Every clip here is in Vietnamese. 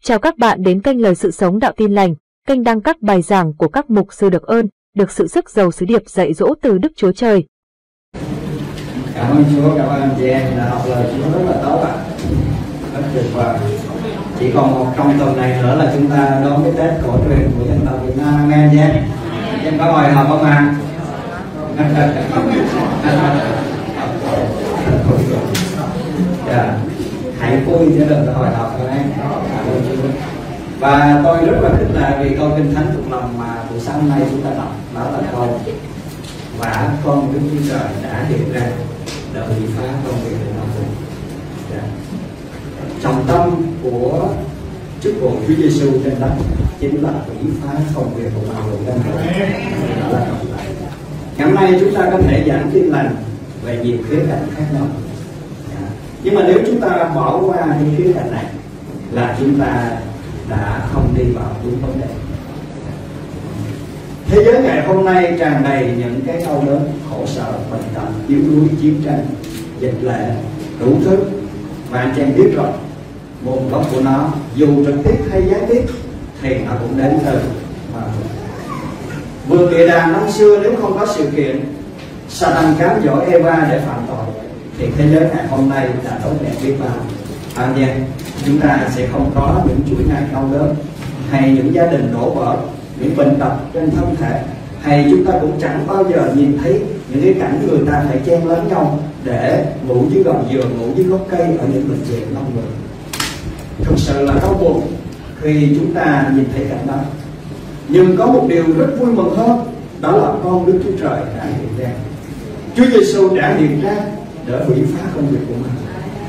Chào các bạn đến kênh Lời Sự Sống Đạo Tin Lành, kênh đăng các bài giảng của các mục sư được ơn, được sự sức giàu sứ điệp dạy dỗ từ Đức Chúa Trời. Cảm ơn Chúa, cảm ơn anh chị em đã học lời Chúa rất là tốt ạ. Rất tuyệt vời. Chỉ còn một trong tuần này nữa là chúng ta đón cái Tết cổ truyền của dân tộc Việt Nam. Amen nhé. Em có hồi hộp không ạ? Hãy vui chứ đừng có hồi hộp thôi em. Và tôi rất là thích là vì câu kinh thánh thuộc lòng mà buổi sáng nay chúng ta đọc, đó là câu: và con Đức Chúa Trời đã hiện ra để hủy phá công việc của nó. Trọng tâm của chức vụ Chúa Giêsu trên đất chính là hủy phá công việc của mọi người trên đất. Đó là trọng tâm. Ngày hôm nay chúng ta có thể giảng tin lành về nhiều khía cạnh khác nhau, nhưng mà nếu chúng ta bỏ qua những khía cạnh này là chúng ta đã không đi vào đúng vấn đề. Thế giới ngày hôm nay tràn đầy những cái đau đớn, khổ sở, bệnh tật, yếu đuối, chiến tranh, dịch lệ, đủ thứ. Và anh chị em biết rồi, nguồn gốc của nó dù trực tiếp hay gián tiếp thì nó cũng đến từ vườn địa đàng năm xưa. Nếu không có sự kiện Satan cám dỗ Eva để phạm tội thì thế giới ngày hôm nay đã tốt đẹp biết bao. Anh chị em, chúng ta sẽ không có những chuỗi ngày đau đớn, hay những gia đình đổ vỡ, những bệnh tật trên thân thể, hay chúng ta cũng chẳng bao giờ nhìn thấy những cái cảnh người ta phải chen lấn nhau để ngủ dưới gầm giường, ngủ dưới gốc cây ở những bệnh viện đông người. Thực sự là đau buồn khi chúng ta nhìn thấy cảnh đó. Nhưng có một điều rất vui mừng hơn, đó là con Đức Chúa Trời đã hiện ra. Chúa Giêsu đã hiện ra để hủy phá công việc của mình.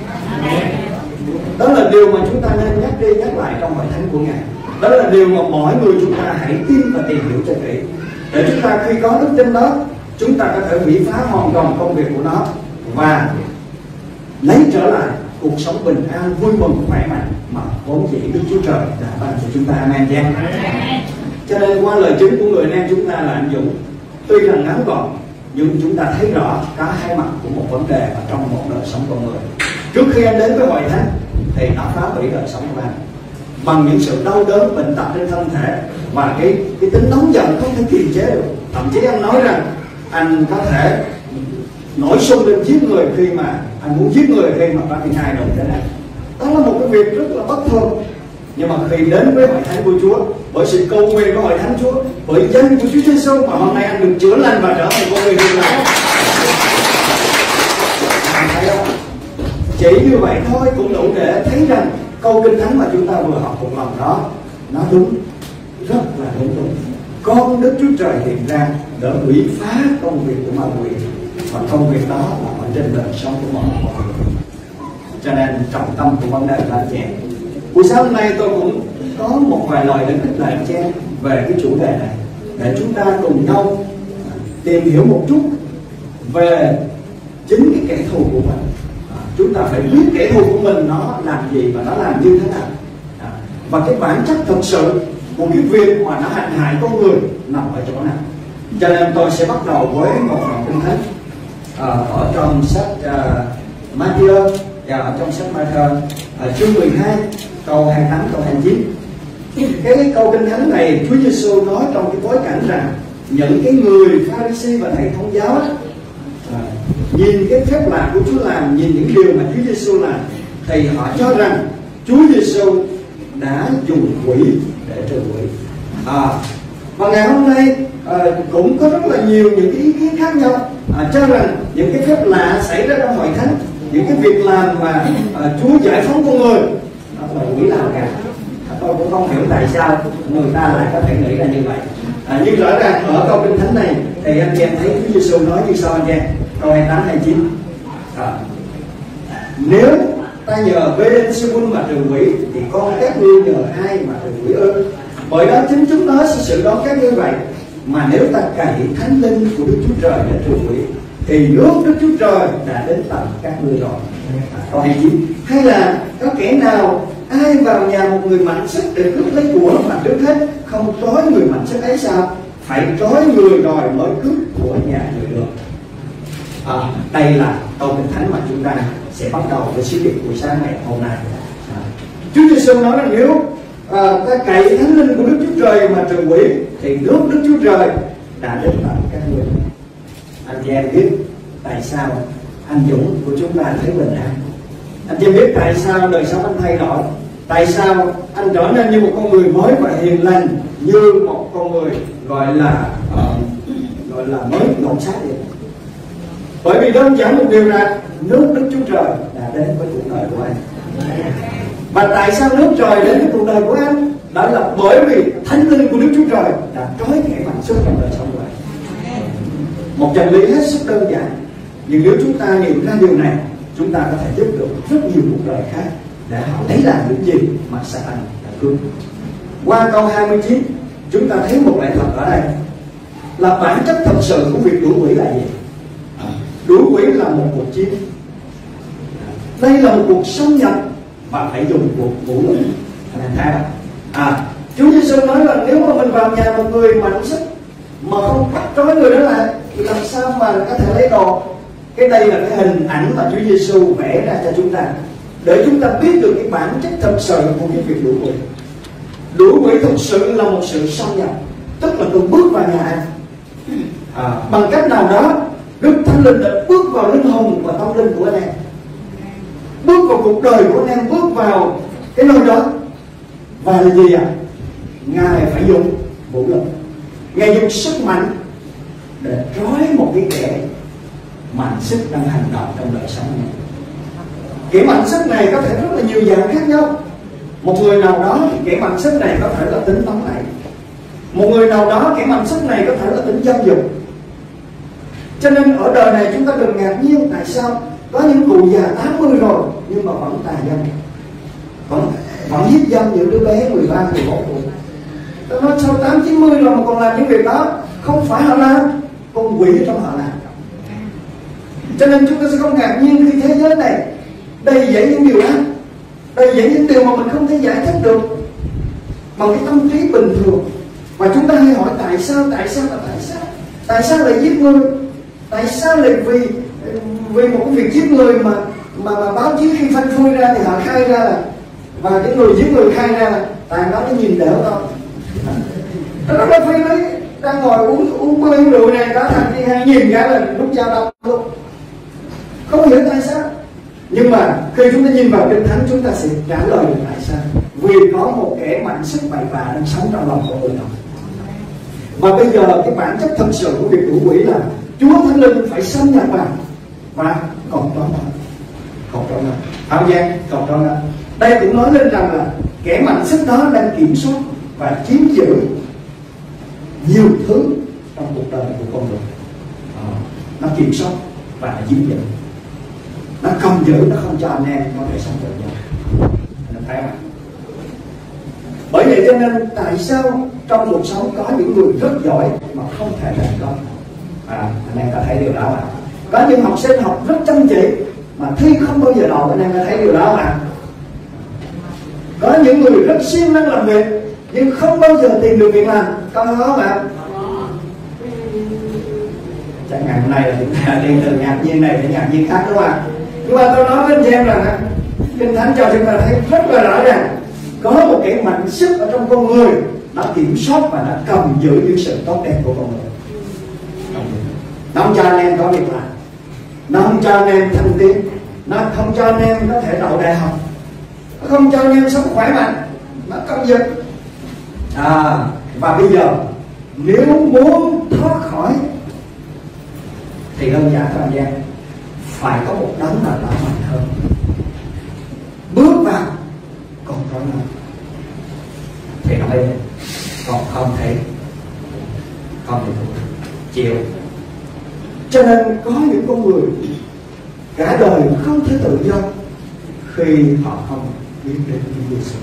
Đó là điều mà chúng ta nên nhắc đi nhắc lại trong hội thánh của Ngài. Đó là điều mà mỗi người chúng ta hãy tin và tìm hiểu cho kỹ, để chúng ta khi có đức tin đó, chúng ta có thể hủy phá hoàn toàn công việc của nó và lấy trở lại cuộc sống bình an, vui mừng, khỏe mạnh mà vốn dĩ Đức Chúa Trời đã ban cho chúng ta. Amen nhé. Cho nên qua lời chứng của người anh em chúng ta là anh Dũng, tuy rằng ngắn gọn nhưng chúng ta thấy rõ cả hai mặt của một vấn đề ở trong một đời sống con người. Trước khi anh đến với hội thánh thì nó phá hủy đời sống của anh bằng những sự đau đớn, bệnh tật trên thân thể và cái tính nóng giận không thể kiềm chế được. Thậm chí anh nói rằng anh có thể nổi xung lên giết người khi mà anh muốn giết người khi mà có những ai đồng thế này. Đó là một cái việc rất là bất thường. Nhưng mà khi đến với hội thánh của Chúa, bởi sự cầu nguyện của hội thánh Chúa, bởi danh của Chúa Giêsu mà hôm nay anh được chữa lành và trở thành con người hiện lại. Thấy không? Chỉ như vậy thôi cũng đủ để thấy rằng câu kinh thánh mà chúng ta vừa học một lần đó nó đúng, rất là đúng. Con Đức Chúa Trời hiện ra để hủy phá công việc của ma quỷ, và công việc đó là ở trên đời sống của mọi người. Cho nên trọng tâm của vấn đề là trẻ. Buổi sáng hôm nay tôi cũng có một vài lời để khích lệ chị em về cái chủ đề này, để chúng ta cùng nhau tìm hiểu một chút về chính cái kẻ thù của mình. Chúng ta phải biết kẻ thù của mình nó làm gì và nó làm như thế nào, và cái bản chất thực sự của cái việc mà nó hành hại con người nằm ở chỗ nào. Cho nên tôi sẽ bắt đầu với một đoạn kinh thánh ở trong sách Matthew, ở trong sách Matthew chương 12 câu 28 câu 29. Cái câu kinh thánh này Chúa Giêsu nói trong cái bối cảnh rằng những cái người Pha-ri-si và thầy thông giáo đó, nhìn cái phép lạ của Chúa làm, nhìn những điều mà Chúa Giêsu làm, thì họ cho rằng Chúa Giêsu đã dùng quỷ để trừ quỷ. Và ngày hôm nay cũng có rất là nhiều những cái ý kiến khác nhau cho rằng những cái phép lạ xảy ra trong hội thánh, những cái việc làm mà Chúa giải phóng con người đó là quỷ làm cả. Tôi cũng không hiểu tại sao người ta lại có thể nghĩ ra như vậy. Nhưng rõ ràng ở câu kinh thánh này thì anh chị em thấy Chúa Giêsu nói như sau anh chị em, câu 28 29. Nếu ta nhờ Beelzebul mà trừ quỷ thì con các ngươi nhờ ai mà trừ quỷ ư? Bởi đó chính chúng nó sẽ xử đoán các ngươi vậy. Mà nếu ta cậy thánh linh của Đức Chúa Trời để trừ quỷ thì nước Đức Chúa Trời đã đến tận các ngươi rồi. Câu 29. Hay là có kẻ nào ai vào nhà một người mạnh sức để cướp lấy của mà trước hết không trói người mạnh sức ấy sao? Phải trói người đòi mới cướp của nhà người được. Đây là câu kinh thánh mà chúng ta sẽ bắt đầu với sứ điệp buổi sáng ngày hôm nay. Chúa Giêsu nói rằng nếu ta cậy thánh linh của Đức Chúa Trời mà trừ quỷ, thì nước Đức Chúa Trời đã đến tại các ngươi. Anh chị em biết tại sao anh Dũng của chúng ta thấy bình an? Anh chị em biết tại sao đời sống anh thay đổi? Tại sao anh trở nên như một con người mới và hiền lành, như một con người gọi là mới ngộ sát vậy? Bởi vì đơn giản một điều là nước Đức Chúa Trời đã đến với cuộc đời của anh. Và tại sao nước trời đến với cuộc đời của anh? Đó là bởi vì thánh linh của Đức Chúa Trời đã trói kẻ mạnh sức trong đời sống của anh. Một chân lý hết sức đơn giản, nhưng nếu chúng ta nghiệm ra điều này, chúng ta có thể giúp được rất nhiều cuộc đời khác để họ lấy lại những gì mà Satan đã cướp. Qua câu 29, chúng ta thấy một lẽ thật ở đây là bản chất thật sự của việc đuổi quỷ là gì? Đuổi quỷ là một cuộc chiến. Đây là một cuộc xâm nhập và phải dùng cuộc vũ lực. Anh em thấy không? Chúa Giêsu nói là nếu mà mình vào nhà một người mạnh sức mà không bắt trói người đó lại thì làm sao mà có thể lấy đồ? Cái đây là cái hình ảnh mà Chúa Giêsu vẽ ra cho chúng ta, để chúng ta biết được cái bản chất thật sự của cái việc đuổi quỷ. Đuổi quỷ thực sự là một sự xâm nhập, tức là tôi bước vào nhà anh. Bằng cách nào đó, Đức Thánh Linh đã bước vào linh hồn và tâm linh của anh em, bước vào cuộc đời của anh em, bước vào cái nơi đó. Và là gì ạ? Ngài phải dùng vũ lực, Ngài dùng sức mạnh để trói một cái kẻ mạnh sức đang hành động trong đời sống này. Kẻ mạnh sức này có thể rất là nhiều dạng khác nhau. Một người nào đó thì kẻ mạnh sức này có thể là tính tống này. Một người nào đó kẻ mạnh sức này có thể là tính dâm dục. Cho nên ở đời này chúng ta đừng ngạc nhiên tại sao có những cụ già 80 rồi nhưng mà vẫn tà dâm, vẫn hiếp dâm những đứa bé 13, 14 tuổi. Tôi nói sau 8, 90 rồi mà còn làm những việc đó, không phải họ làm, con quỷ trong họ làm. Cho nên chúng ta sẽ không ngạc nhiên khi thế giới này đầy dẫy những điều ác, đầy dẫy những điều mà mình không thể giải thích được bằng cái tâm trí bình thường. Và chúng ta hay hỏi tại sao lại giết người? Tại sao lại vì một cái việc giết người mà báo chí khi phanh phui ra thì họ khai ra là, và cái người giết người khai ra là tại đó nó nhìn đỡ thôi. Nó nói phi đấy, đang ngồi uống bia uống rượu này, có thằng kia hay nhìn ra là lúc dao đau luôn, không hiểu tại sao. Nhưng mà khi chúng ta nhìn vào Kinh Thánh, chúng ta sẽ trả lời được tại sao. Vì có một kẻ mạnh sức bậy bạ đang sống trong lòng của người đó. Và bây giờ cái bản chất thật sự của việc đuổi quỷ là Chúa Thánh Linh phải xâm nhập vào và còn trói nó. Hảo Giang, còn trói nó. Đây cũng nói lên rằng là kẻ mạnh sức đó đang kiểm soát và chiếm giữ nhiều thứ trong cuộc đời của con người. Nó kiểm soát và nó chiếm giữ, nó cầm giữ, nó không cho anh em có thể sống tự do. Anh thấy không? Bởi vậy cho nên tại sao trong cuộc sống có những người rất giỏi mà không thể thành công? Anh em có thấy điều đó mà. Có những học sinh học rất chăm chỉ mà thi không bao giờ đậu, anh em có thấy điều đó mà. Có những người rất siêng năng làm việc nhưng không bao giờ tìm được việc làm, có đó mà. Chẳng hạn hôm nay là chúng ta đi từ ngạc nhiên này đến ngạc nhiên khác, đúng không ạ? Nhưng mà tôi nói với anh chị em rằng Kinh Thánh cho chúng ta thấy rất là rõ ràng có một cái mạnh sức ở trong con người, nó kiểm soát và nó cầm giữ những sự tốt đẹp của con người. Nó không cho anh em có việc làm, nó không cho anh em thăng tiến, nó không cho anh em có thể đậu đại học, nó không cho anh em sống khỏe mạnh, nó cầm giữ. Và bây giờ nếu muốn thoát khỏi thì đơn giản thôi anh em, phải có một đấng nào đó mạnh hơn bước vào còn có nó thì nó mới, còn không thể chịu. Cho nên có những con người cả đời không thể tự do khi họ không biết đến Chúa Giêsu.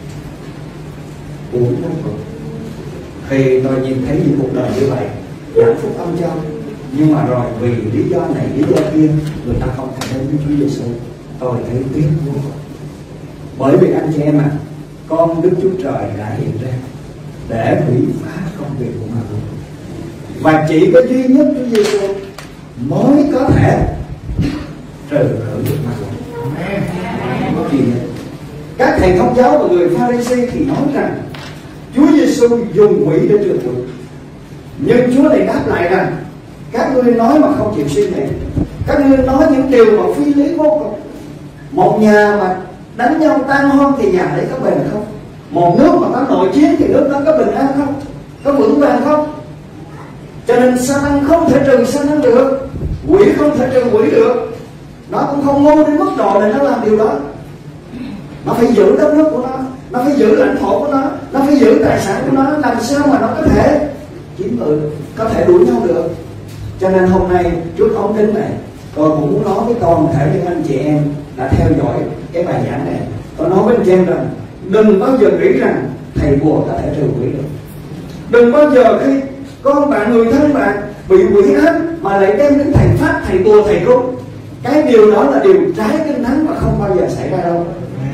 Uổng lắm rồi. Khi tôi nhìn thấy những cuộc đời như vậy, giảng phúc âm cho, nhưng mà rồi vì lý do này lý do kia người ta không thể đến với Chúa Giêsu, tôi thấy tiếc vô cùng. Bởi vì anh chị em con Đức Chúa Trời đã hiện ra để hủy phá công việc của ma quỷ, và chỉ có duy nhất Chúa Giêsu mới có thể trừ khử được ma quỷ. Các thầy thông giáo và người Pha-ri-si thì nói rằng Chúa Giêsu dùng quỷ để trừ quỷ. Nhưng Chúa lại đáp lại rằng các ngươi nói mà không chịu suy nghĩ, các ngươi nói những điều mà phi lý vô cùng. Một nhà mà đánh nhau tan hoang thì nhà đấy có bền không? Một nước mà có nội chiến thì nước đó có bình an không? Có vững vàng không? Cho nên Sa-tan không thể trừ Sa-tan được, quỷ không thể trừ quỷ được. Nó cũng không ngu đến mức độ để nó làm điều đó. Nó phải giữ đất nước của nó phải giữ lãnh thổ của nó phải giữ tài sản của nó. Làm sao mà nó có thể chiếm ngự, có thể đuổi nhau được? Cho nên hôm nay trước ống kính này, tôi cũng muốn nói với toàn thể những anh chị em đã theo dõi cái bài giảng này. Tôi nói với anh chị em rằng đừng bao giờ nghĩ rằng thầy bùa có thể trừ quỷ được. Đừng bao giờ khi con bạn, người thân bạn bị quỷ ám mà lại đem đến thầy pháp, thầy bùa, thầy cúng. Cái điều đó là điều trái Kinh Thánh và không bao giờ xảy ra đâu.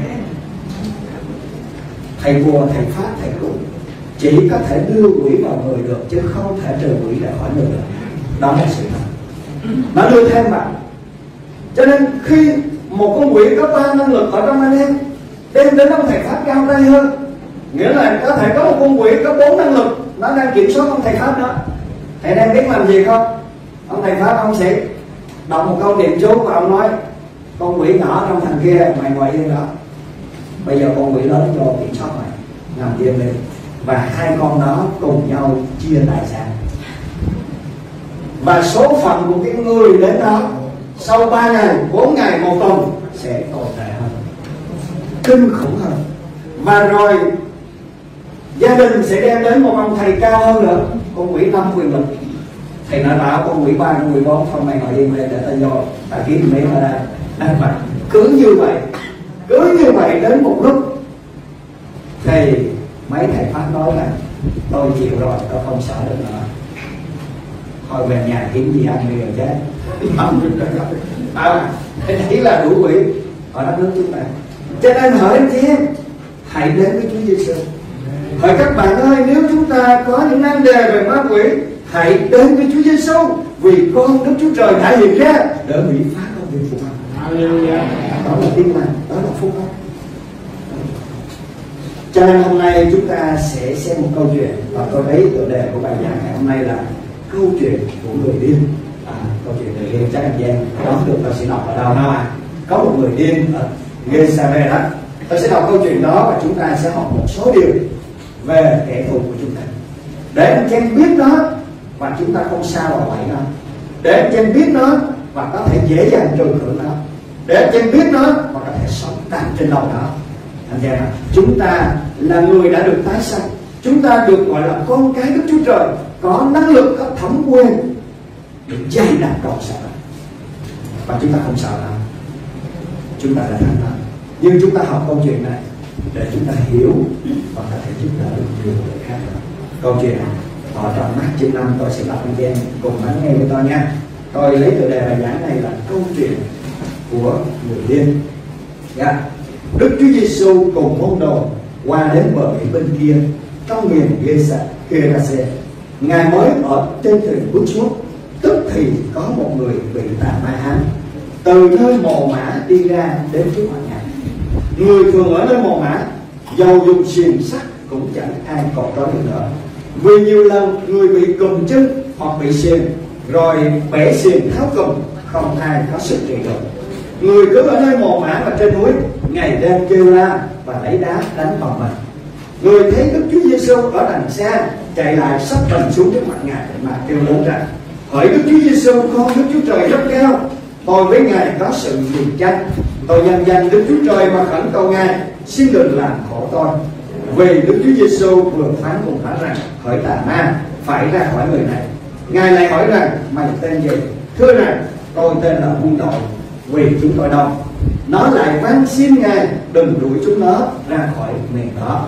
Thầy bùa, thầy pháp, thầy cúng chỉ có thể đưa quỷ vào người được, chứ không thể trừ quỷ ra khỏi người được. Đó là sự thật. Nó đưa thêm vào. Cho nên khi một con quỷ có 3 năng lực ở trong anh em đem đến ông thầy pháp cao tay hơn, nghĩa là có thể có một con quỷ có 4 năng lực, nó đang kiểm soát ông thầy pháp đó. Thầy đang biết làm gì không? Ông thầy pháp ông sẽ đọc một câu niệm chú và ông nói con quỷ nhỏ trong thằng kia mày ngồi yên đó, bây giờ con quỷ lớn vô kiểm soát mày, nằm yên đi. Và hai con đó cùng nhau chia tài sản. Và số phận của cái người đến đó sau 3 ngày, 4 ngày, 1 tuần sẽ tồi tệ hơn, kinh khủng hơn. Và rồi gia đình sẽ đem đến một ông thầy cao hơn nữa, con quỷ 5 quyền lực. Thầy nói bảo con quỷ 3, con quỷ 4, thôi mày ngồi yên đây để ta vô, ta kiếm miếng ở đây. Và cứ như vậy đến một lúc thì mấy thầy pháp nói là tôi chịu rồi, tôi không sợ được nữa, thôi về nhà kiếm gì ăn đi rồi chết. Đấy là đủ quỷ ở đất nước chúng ta. Cho nên hỏi anh chị em, hãy đến với Chúa Giêsu. Hỏi các bạn ơi, nếu chúng ta có những nan đề về ma quỷ, hãy đến với Chúa Giêsu, vì con Đức Chúa Trời đã hiện ra để hủy phá công việc của mình. Đó là tin lành, đó là phúc lành. Cho nên hôm nay chúng ta sẽ xem một câu chuyện, và tôi thấy tựa đề của bài giảng ngày hôm nay là câu chuyện của người điên. Câu chuyện người điên chắc anh em đoán được tôi sẽ đọc ở đâu nào ạ? Có một người điên ở Gê-sa-rê đó. Tôi sẽ đọc câu chuyện đó và chúng ta sẽ học một số điều về kẻ thù của chúng ta, để anh em biết nó và chúng ta không sao vào bẫy nó, để anh em biết nó và có thể dễ dàng trừ khử nó, để anh em biết nó và có thể sống tạm trên đầu nó. Anh em ạ, chúng ta là người đã được tái sanh, chúng ta được gọi là con cái Đức Chúa Trời, có năng lực, có thẩm quyền để dày đặt trọn sợ, và chúng ta không sợ nó, chúng ta đã thắng nó. Nhưng chúng ta học câu chuyện này để chúng ta hiểu và có thể giúp đỡ được nhiều người khác. Câu chuyện ở trong Mác 9:5 tôi sẽ đọc anh em cùng lắng nghe với tôi nha. Tôi lấy tựa đề bài giảng này là câu chuyện của người điên. Đức Chúa Giêsu cùng môn đồ qua đến bờ biển bên kia trong miền Gê-ra-sê. Ngài mới ở trên thuyền bước xuống, tức thì có một người bị tà ma ám từ nơi mồ mả đi ra đến trước mặt Ngài. Người thường ở nơi mồ mả, dầu dùng xiềng sắt cũng chẳng ai còn đó được nữa, vì nhiều lần người bị cùm chân hoặc bị xiềng, rồi bẻ xiềng tháo cùm, không ai có sức trị được. Người cứ ở nơi mồ mả và trên núi, ngày đêm kêu la và lấy đá đánh vào mình. Người thấy Đức Chúa Giêsu ở đằng xa, chạy lại sắp mình xuống trước mặt Ngài mà kêu lớn rằng: hỡi Đức Chúa Giêsu, con Đức Chúa Trời rất cao, tôi với Ngài có sự gì tranh. Tôi nhân danh Đức Chúa Trời mà khẩn cầu Ngài, xin đừng làm khổ tôi. Vì Đức Chúa Giêsu vừa phán cùng hắn rằng: hỡi tà ma, phải ra khỏi người này. Ngài lại hỏi rằng: mày tên gì? Thưa rằng: tôi tên là Muôn Tội, vì chúng tôi đông. Nó lại van xin Ngài đừng đuổi chúng nó ra khỏi miền đó.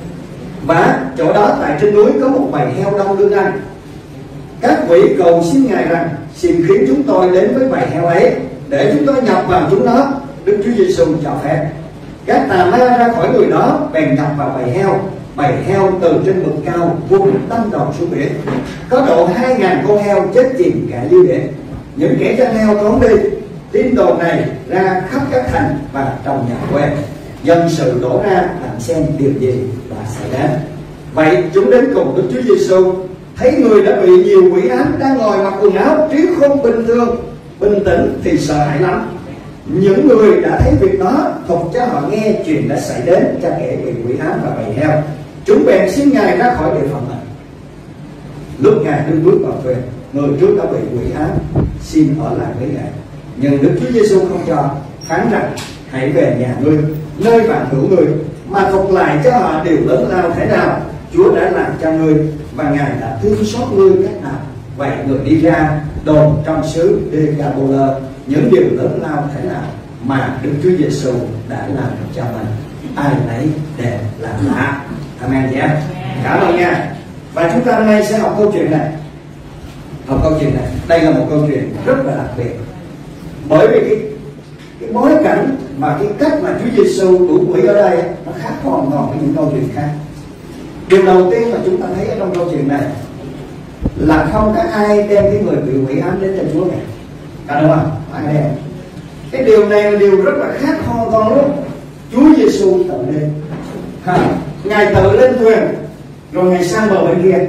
Và chỗ đó tại trên núi có một bầy heo đông đương ăn. Các vị cầu xin Ngài rằng: xin khiến chúng tôi đến với bầy heo ấy, để chúng tôi nhập vào chúng nó. Đức Chúa Giêsu cho phép. Các tà ma ra khỏi người đó, bèn nhập vào bầy heo. Bầy heo từ trên vực cao vung đâm đầu xuống biển. Có độ 2.000 con heo chết chìm cả dưới biển. Những kẻ chăn heo trốn đi, tin đồn này ra khắp các thành và trong nhà quê. dân sự đổ ra làm xem điều gì đã xảy đến. Vậy chúng đến cùng Đức Chúa Giêsu, thấy người đã bị nhiều quỷ ám đang ngồi mặc quần áo trí khôn bình thường, bình tĩnh thì sợ hãi lắm. Những người đã thấy việc đó thuật cho họ nghe chuyện đã xảy đến cho kẻ bị quỷ ám và bầy heo. Chúng bèn xin Ngài ra khỏi địa phận mình. Lúc Ngài đứng bước vào thuyền, người trước đã bị quỷ ám xin ở lại với Ngài, nhưng Đức Chúa Giêsu không cho, phán rằng hãy về nhà ngươi, nơi bạn hữu ngươi, mà thuật lại cho họ điều lớn lao thế nào Chúa đã làm cho ngươi, và Ngài đã thương xót ngươi cách nào. Vậy người đi ra đồn trong xứ Decapolis những điều lớn lao thế nào mà Đức Chúa Giêsu đã làm cho mình, ai nấy đều làm lạ. Amen chị em. Cảm ơn nha. Và chúng ta hôm nay sẽ học câu chuyện này. Học câu chuyện này, đây là một câu chuyện rất là đặc biệt, bởi vì cái bối cảnh và cái cách mà Chúa Giêsu đuổi quỷ ở đây nó khác hoàn toàn với những câu chuyện khác. Điều đầu tiên mà chúng ta thấy ở trong câu chuyện này là không có ai đem cái người bị quỷ ám đến cho Chúa này, cả đúng không? Ai đem? Cái điều này là điều rất là khác hoàn toàn luôn. Chúa Giêsu tự lên, Ngài tự lên thuyền, rồi Ngài sang bờ bên kia.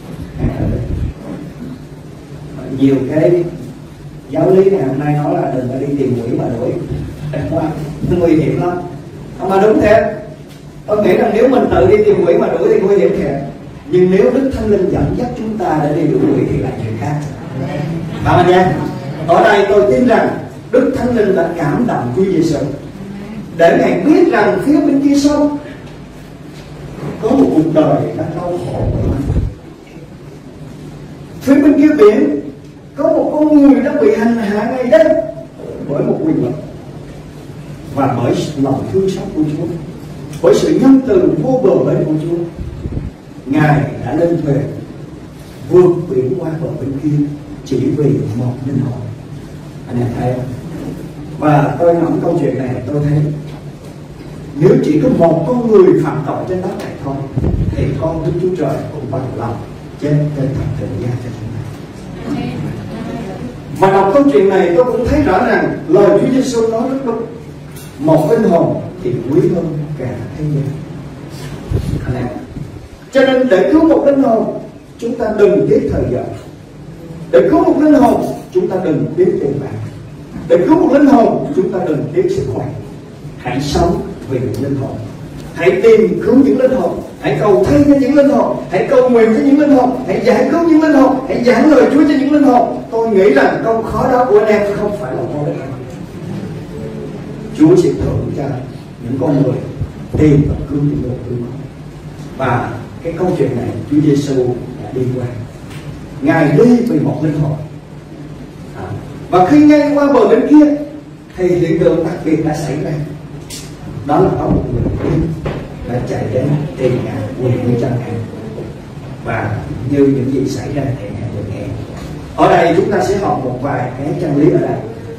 Nhiều cái giáo lý ngày hôm nay nói là đừng có đi tìm quỷ mà đuổi, nó nguy hiểm lắm. Mà đúng thế, tôi nghĩ rằng nếu mình tự đi tìm quỷ mà đuổi thì nguy hiểm thiệt. Nhưng nếu Đức Thánh Linh dẫn dắt chúng ta để đi đuổi quỷ thì là chuyện khác. Cảm ơn nha. Ở đây tôi tin rằng Đức Thánh Linh đã cảm động Chúa Giêsu để Ngài biết rằng phía bên kia sông có một cuộc đời đang đau khổ. Phía bên kia biển có một con người đã bị hành hạ ngày đêm bởi một quy luật, và bởi lòng thương xót của Chúa, bởi sự nhân từ vô bờ bến của Chúa, Ngài đã lên thuyền vượt biển qua bờ bên kia chỉ vì một linh hồn. Anh em thấy không? Và tôi ngẫm câu chuyện này tôi thấy nếu chỉ có một con người phạm tội trên đất này thôi thì con Đức Chúa Trời cũng bằng lòng chết trên thập tự giá cho chúng ta. Và đọc câu chuyện này tôi cũng thấy rõ ràng lời Chúa Giêsu nói rất đúng. Một linh hồn thì quý hơn cả thế gian. Cho nên để cứu một linh hồn, chúng ta đừng tiếc thời giờ. Để cứu một linh hồn, chúng ta đừng tiếc tiền bạc. Để cứu một linh hồn, chúng ta đừng tiếc sức khỏe. Hãy sống vì những linh hồn. Hãy tìm cứu những linh hồn. Hãy cầu thay cho những linh hồn. Hãy cầu nguyện cho những linh hồn. Hãy giải cứu những linh hồn. Hãy giảng lời Chúa cho những linh hồn. Tôi nghĩ rằng câu khó đó của anh em không phải là vô địch. Chúa sẽ thưởng cho những con người tìm và cứu những người cứu. Và cái câu chuyện này Chúa Giêsu đã đi qua. Ngài đi vì một linh hồn. Và khi ngang qua bờ bên kia thì hiện tượng đặc biệt đã xảy ra. Đó là có một người đã chạy đến tìm Ngài, quỳ dưới chân Ngài, và như những gì xảy ra thì Ngài được nghe. Ở đây chúng ta sẽ học một vài cái chân lý ở đây.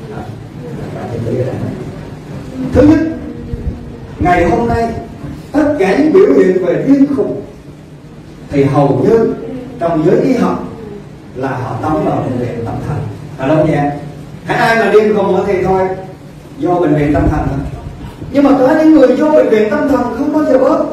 Thứ nhất, ngày hôm nay tất cả những biểu hiện về điên khùng thì hầu như trong giới y học là họ tóm vào bệnh viện tâm thần. Phải không nha? Ai mà điên khùng thì thôi do bệnh viện tâm thần thôi. Nhưng mà có những người vô bệnh viện tâm thần không bao giờ bớt.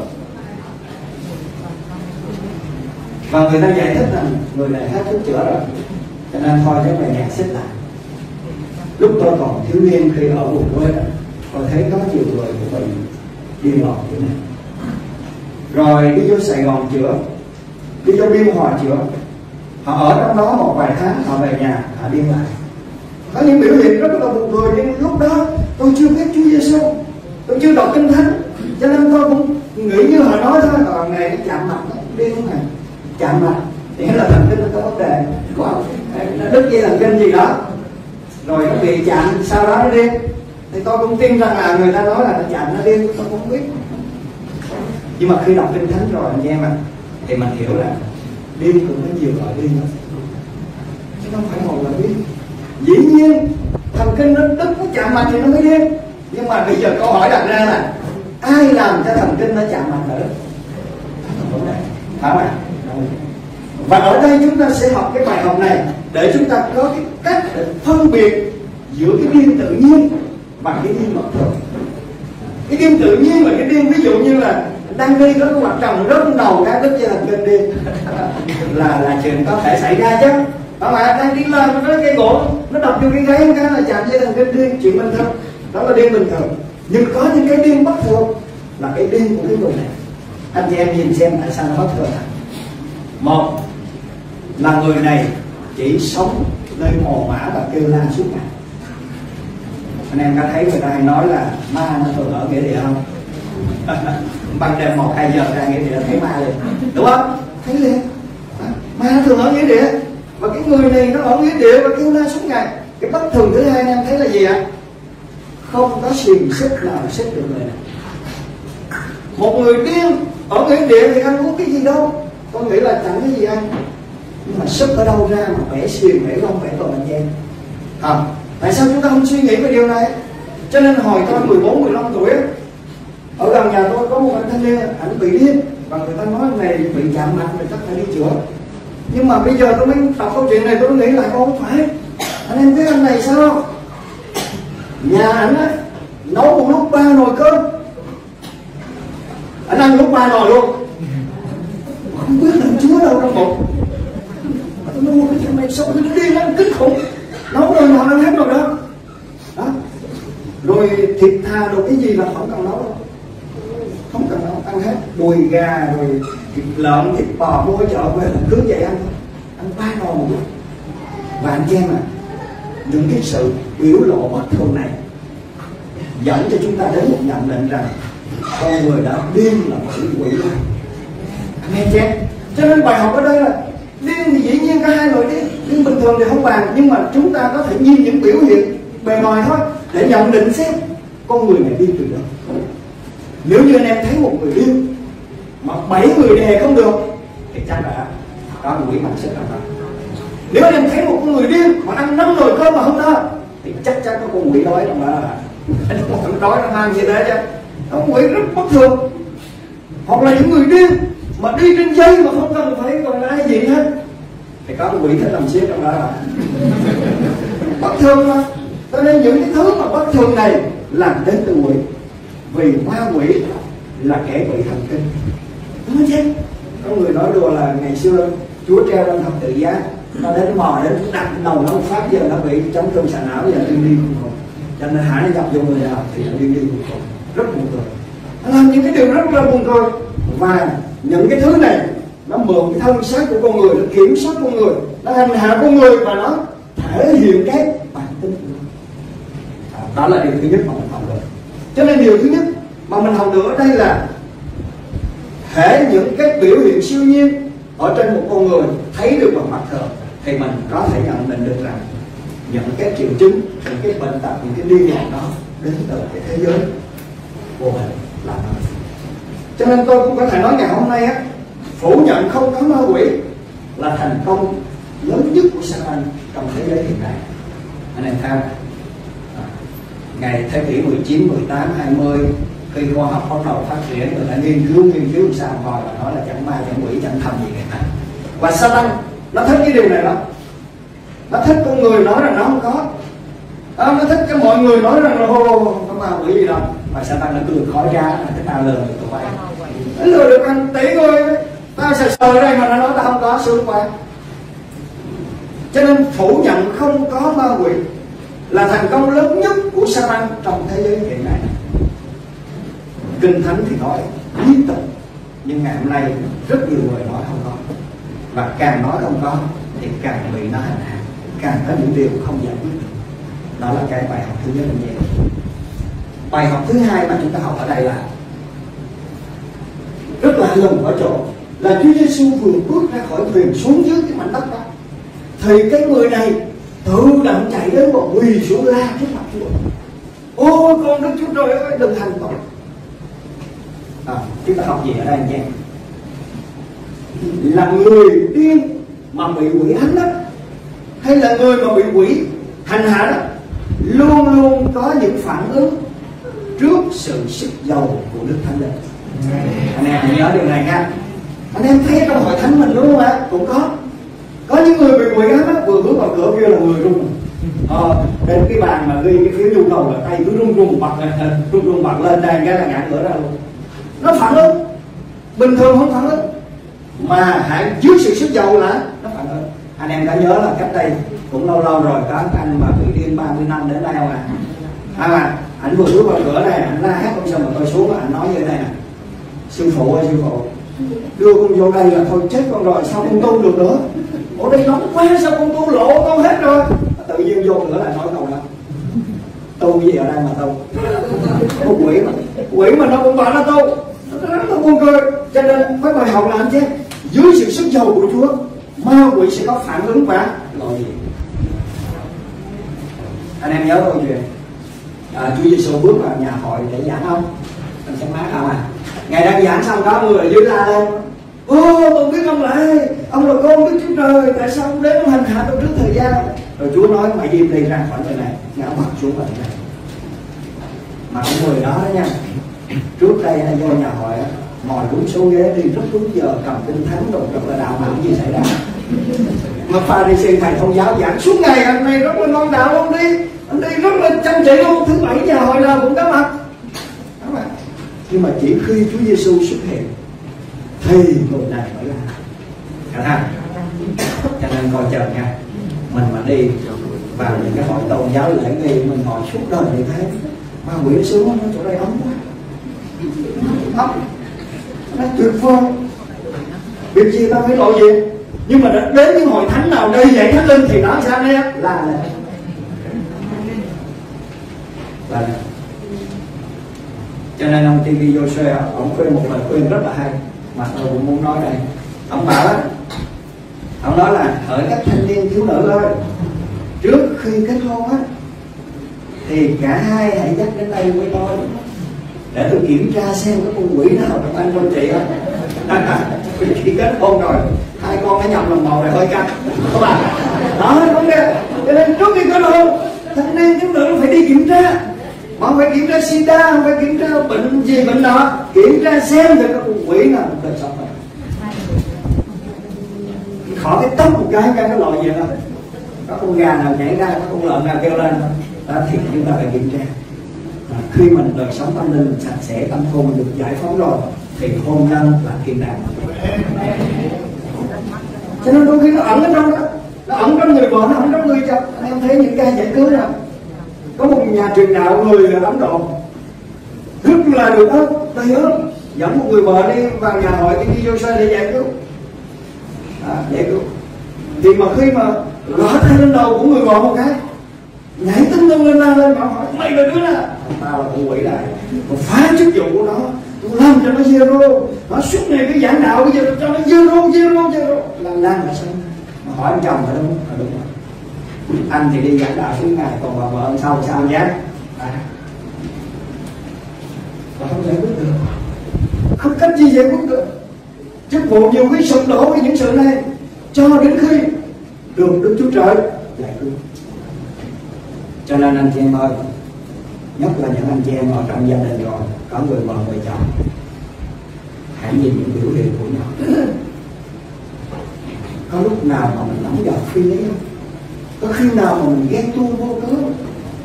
Và người ta giải thích rằng người này hết thuốc chữa rồi, cho nên thôi chắc về nhà xếp lại. Lúc tôi còn thiếu niên khi ở vùng quê đó, tôi thấy có nhiều người của mình điên loạn như này. Rồi đi vô Sài Gòn chữa, đi vô Biên Hòa chữa. Họ ở trong đó một vài tháng, họ về nhà họ điên lại. Có những biểu hiện rất là buồn cười, nhưng lúc đó tôi chưa biết Chúa Giêsu, tôi chưa đọc Kinh Thánh, cho nên tôi cũng nghĩ như họ nói thôi. Còn này nó chạm mặt, điên không này, chạm mặt thì là thần kinh nó có vấn đề, nó đứt dây thần kinh gì đó, rồi nó bị chạm, sau đó nó điên. Thì tôi cũng tin rằng là người ta nói là nó chạm nó điên, tôi cũng không biết. Nhưng mà khi đọc Kinh Thánh rồi anh em ạ, thì mình hiểu là điên cũng có nhiều loại điên đó, chứ không phải một loại điên. Dĩ nhiên thần kinh nó đứt, nó chạm mặt thì nó mới điên. Nhưng mà bây giờ câu hỏi đặt ra là ai làm cho thần kinh nó chạm mặt nữa? Phải không ạ? Và ở đây chúng ta sẽ học cái bài học này để chúng ta có cái cách để phân biệt giữa cái điên tự nhiên và cái điên mật thường. Cái điên tự nhiên là cái điên ví dụ như là đang đi có cái quạt trồng rớt lên đầu cái đứt dây thần kinh điên là chuyện có thể xảy ra chứ. Bạn đang đi lên cái cây gỗ nó đập vô cái gáy cái là chạm dây thần kinh điên, chuyện bình thường, đó là điên bình thường. Nhưng có những cái điên bất thường là cái điên của cái người này. Anh chị em nhìn xem tại sao nó bất thường. Một là người này chỉ sống nơi mồ mả và kêu la suốt ngày. Anh em có thấy người ta hay nói là ma nó thường ở nghĩa địa không? Ban đêm 1-2 giờ ra nghĩa địa thấy ma liền, đúng không? Thấy liền. Ma nó thường ở nghĩa địa, và cái người này nó ở nghĩa địa và kêu la suốt ngày. Cái bất thường thứ hai anh em thấy là gì ạ? Không có xiềng xích nào xích được người này. Một người điên ở nghĩa địa thì anh có cái gì đâu, tôi nghĩ là chẳng cái gì anh, nhưng mà sức ở đâu ra mà vẽ xiềng, vẽ lông, vẽ toàn anh em. Tại sao chúng ta không suy nghĩ về điều này? Cho nên hồi tôi 14-15 tuổi ở gần nhà tôi có một anh thanh niên, anh bị điên và người ta nói anh này bị chạm mặt mình chắc phải đi chữa. Nhưng mà bây giờ tôi mới đọc câu chuyện này tôi mới nghĩ lại không phải. Anh em biết anh này sao? Nhà anh á nấu một lúc 3 nồi cơm, anh ăn lúc 3 nồi luôn, không biết là chứa đâu trong bụng. Tôi mua cái chuyện này xong nó điên lắm, kinh khủng, nấu nồi nào ăn hết rồi đó. Rồi thịt thà đồ cái gì là không cần nấu đâu, không cần nấu, ăn hết. Đùi gà rồi thịt lợn, thịt bò mua ở chợ về là cứ vậy ăn, ăn 3 nồi một lúc. Và anh chị em à, những cái sự biểu lộ bất thường này dẫn cho chúng ta đến một nhận định rằng con người đã điên là bởi quỷ rồi. Anh em chứ? Cho nên bài học ở đây là điên thì dĩ nhiên có hai loại điên, điên bình thường thì không bàn, nhưng mà chúng ta có thể nhìn những biểu hiện bề ngoài thôi để nhận định xem con người này điên từ đâu. Nếu như anh em thấy một người điên mà 7 người đè không được thì chắc là có quỷ mạnh sức nào đó. Nếu anh em thấy một người điên mà ăn 5 nồi cơm mà không đau thì chắc chắn có con quỷ đói trong đó. Con đói nó mang như thế chứ, con quỷ rất bất thường. Hoặc là những người điên mà đi trên dây mà không cần phải còn ai gì hết thì có quỷ thích làm xiết trong đó là bất thường mà. Cho nên những cái thứ mà bất thường này làm đến từ quỷ, vì ma quỷ là kẻ bị thần kinh, đúng không chứ? Có người nói đùa là ngày xưa Chúa treo lên thập tự giá, nó đến mò đến đặt đầu nó một phát, giờ nó bị chấn thương sọ não, giờ điên điên khùng khùng, cho nên hãy nó dập vô người nào thì nó điên điên khùng khùng, rất buồn cười. Nó làm những cái điều rất là buồn cười, và những cái thứ này nó mượn cái thân xác của con người, nó kiểm soát con người, nó hành hạ con người và nó thể hiện cái bản tính của nó. Đó là điều thứ nhất mà mình học được. Cho nên điều thứ nhất mà mình học được ở đây là hễ những cái biểu hiện siêu nhiên ở trên một con người thấy được bằng mắt thường thì mình có thể nhận định được rằng những cái triệu chứng, những cái bệnh tật, những cái điên loạn đó đến từ cái thế giới vô hình là nó. Cho nên tôi cũng có thể nói ngày hôm nay á, phủ nhận không có ma quỷ là thành công lớn nhất của Satan trong thế giới hiện nay. Anh em thấy không? Ngày thế kỷ 19, 18, 20 khi khoa học bắt đầu phát triển, người ta nghiên cứu làm sao hồi và nói là chẳng ma chẳng quỷ chẳng thần gì cả. Và Satan nó thích cái điều này lắm, nó thích con người nói rằng nó không có, nó thích cái mọi người nói rằng là không có ma quỷ gì đâu, mà Satan nó cười khói ra là cái tao lừa được tụi bay, nó lừa được hàng tỷ người, tao sờ đây mà nó nói tao không có, sướng quá. Cho nên phủ nhận không có ma quỷ là thành công lớn nhất của Satan trong thế giới hiện nay. Kinh Thánh thì nói liên tục, nhưng ngày hôm nay rất nhiều người nói không có, và càng nói không có thì càng bị nó hành hạ, càng có những điều không giải quyết được. Đó là cái bài học thứ nhất anh chị. Bài học thứ hai mà chúng ta học ở đây là rất là lùng ở chỗ là Chúa Giêsu vừa bước ra khỏi thuyền xuống dưới cái mảnh đất đó, thì cái người này tự động chạy đến và quỳ xuống la trước mặt Chúa: ôi con Đức Chúa Trời ơi, đừng hành tội. Chúng ta học gì ở đây anh chị? Là người điên mà bị quỷ ám đó, hay là người mà bị quỷ hành hạ đó, luôn luôn có những phản ứng trước sự sức giàu của Đức Thánh Linh. Anh em hãy nhớ điều này nha. Anh em thấy trong hội thánh mình luôn mà cũng có những người bị quỷ ám đó, vừa bước vào cửa kia là người run, Đến cái bàn mà ghi cái phiếu nhu cầu là tay cứ run run bật lên đây cái là ngã ngửa ra luôn. Nó phản ứng, bình thường không phản ứng, mà hãy dưới sự sức dầu là nó phản ứng. Anh em đã nhớ là cách đây cũng lâu rồi có anh mà Thủy Tiên 30 năm đến đây không à? Anh vừa bước vào cửa này, anh la hét không sao mà tôi xuống, anh nói như thế này nè: sư phụ ơi sư phụ, đưa con vô đây là thôi chết con rồi, sao con tu được nữa? Ở đây nóng quá, sao con tu lộ con hết rồi? Tự nhiên vô nữa là nói câu đó: tu gì ở đây mà tu? Có quỷ mà nó cũng bảo nó tu, nó buồn cười. Cho nên với bài học là anh chứ, dưới sự sức dầu của Chúa, ma quỷ sẽ có phản ứng và loại gì. Anh em nhớ câu chuyện Chúa Giêsu bước vào nhà hội để giảng không? Anh sẽ mát không à? Ngày đang giảng xong có người ở dưới la lên: ô, tôi biết ông lại, ông là con Đức Chúa Trời, tại sao ông đến ông hành hạ tôi trước thời gian? Rồi Chúa nói: mày im đi, ra khỏi nơi này. Ngã mặt xuống vào nơi này. Mà cái người đó nha, trước đây anh vô nhà hội ngồi đúng số ghế đi rất đúng giờ, cầm kinh thánh rồi rất là đạo mạo gì xảy ra. Mà Pha-ri-si thầy thông giáo giảng suốt ngày, anh này rất là ngon đạo, anh đi rất là chăm chỉ luôn, thứ bảy nhà hội nào cũng có mặt. Nhưng mà chỉ khi Chúa Giêsu xuất hiện thì người này mới là cả thằng. Cho nên coi chờ nha, mình mà đi vào những cái hội tôn giáo lễ nghi, mình ngồi suốt đời như thế, ma quỷ nó sướng, nó chỗ đây ấm quá, ấm, nó tuyệt vời. Việc gì ta phải tội gì? Nhưng mà đến những hội thánh nào đây dạy thánh linh thì nó sao nè, là cho nên ông TV Joshua ông khuyên một lời khuyên rất là hay mà tôi cũng muốn nói đây. Ông bảo đó, ông nói là hỡi các thanh niên thiếu nữ ơi, trước khi kết hôn á thì cả hai hãy dắt đến đây với tôi để tôi kiểm tra xem có con quỷ nào trong anh con chị không. Khi kết hôn rồi hai con đã nhập lần một này hơi căng các bạn đó, đúng không? Cho nên trước khi kết hôn thanh niên thiếu nữ phải đi kiểm tra, mà không phải kiểm tra sida, không phải kiểm tra bệnh gì bệnh nọ, kiểm tra xem được có con quỷ nào trong đời sống này. Khỏi cái tóc một cái loại gì đó, có con gà nào nhảy ra, có con lợn nào kêu lên đó thì chúng ta phải kiểm tra. Khi mình đời sống tâm linh mình sạch sẽ, tâm hồn mình được giải phóng rồi thì hôn nhân là thiên đàng. Cho nên đôi khi nó ẩn ở trong đó, nó ẩn trong người vợ, nó ẩn trong người chồng. Anh em thấy những ca giải cứu nào, có một nhà truyền đạo người Ấn Độ rất là được ơn, đầy ơn, dẫn một người vợ đi vào nhà hội thì đi vô xe để giải cứu, giải cứu. Thì mà khi mà gõ tay lên đầu của người vợ một cái, nhảy tưng tưng lên la lên, bảo hỏi mày là đứa nào? Tao là con quỷ này, còn phá chức vụ của nó, tôi làm cho nó zero, nó suốt ngày cái giảng đạo bây giờ cho nó zero, lan là sao? Mà hỏi anh chồng phải đúng, đúng rồi. Anh thì đi giảng đạo suốt ngày, còn bà vợ sao nhé? Và không giải quyết được, không cách gì giải quyết được. Chức vụ nhiều khi sụp đổ với những sự này, cho đến khi được Đức Chúa Trời giải quyết. Cho nên anh chị em ơi, nhất là những anh chị em ở trong gia đình rồi, có người vợ người chồng, hãy nhìn những biểu hiện của nhau. Có lúc nào mà mình nóng giận phi lý không? Có khi nào mà mình ghen tuông vô cớ không?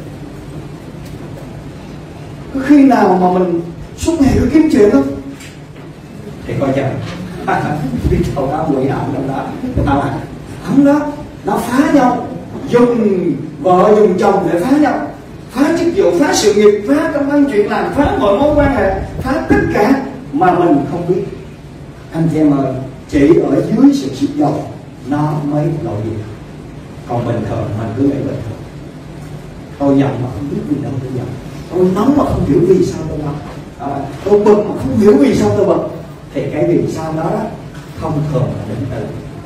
Có khi nào mà mình suốt ngày cứ kiếm chuyện không? Thì coi chừng biết đâu đó quỷ ẩm trong đó, không đó, nó phá nhau, dùng vợ dùng chồng để phá nhau, phá chức vụ, phá sự nghiệp, phá công ăn chuyện làm, phá mọi mối quan hệ, phá tất cả mà mình không biết. Anh chị em ơi, chỉ ở dưới sự sức dầu nó mới lộ diện. Còn bình thường mình cứ nghĩ bình thường, tôi giận mà không biết vì đâu tôi giận, tôi nóng mà không hiểu vì sao tôi nóng, tôi bực mà không hiểu vì sao tôi bực, thì cái vì sao đó không thường là đến từ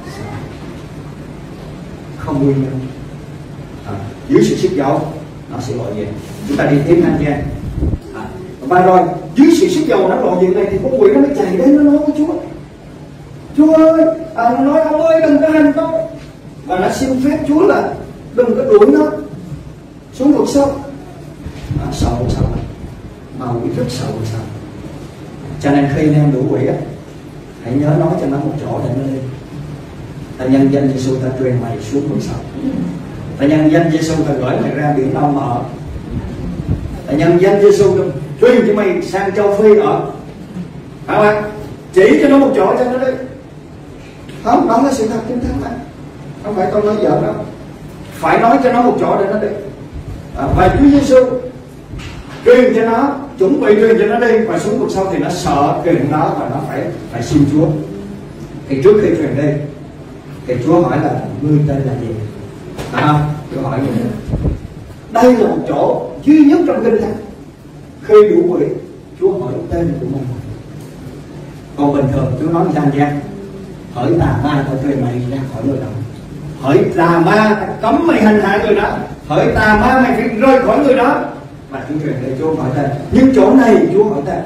không nguyên nhân. Dưới sự sức dầu nó sẽ lộ diện. Chúng ta đi tiếp anh nha. Và rồi dưới sự sức dầu nó lộ diện này thì con quỷ nó mới chạy đến nó nói với Chúa: Chúa ơi, nó nói ông ơi đừng có hành con. Và nó xin phép Chúa là đừng có đuổi nó xuống vực sâu. Sợ mà quỷ rất sợ vực sâu. Cho nên khi anh em đuổi quỷ á, hãy nhớ nói cho nó một chỗ để nó đi. Ta nhân danh Giêsu ta truyền mày xuống vực sâu. Ta nhân danh Giêsu ta gửi mày ra biển Đông ở. Ta nhân danh Giêsu ta truyền cho mày sang châu Phi ở. Phải không ạ? Chỉ cho nó một chỗ cho nó đi. Không, đó là sự thật Kinh Thánh mà. Không phải tôi nói giỡn đâu. Phải nói cho nó một chỗ để nó đi. Và Chúa Giêsu truyền cho nó, chuẩn bị truyền cho nó đi, và xuống cuộc sau thì nó sợ truyền đó và nó phải xin Chúa. Thì trước khi truyền đi thì Chúa hỏi là ngươi tên là gì? Chúa hỏi như thế. Đây là một chỗ duy nhất trong Kinh Thánh khi đủ quỷ Chúa hỏi tên của mình. Còn bình thường Chúa nói gian gian, hỏi tà ma tao thuê mày ra khỏi người đó, hỏi tà ma cấm mày hành hạ người đó, hỏi tà ma mày phải rời khỏi người đó. Và Chúa truyền để Chúa hỏi tên. Nhưng chỗ này Chúa hỏi tên.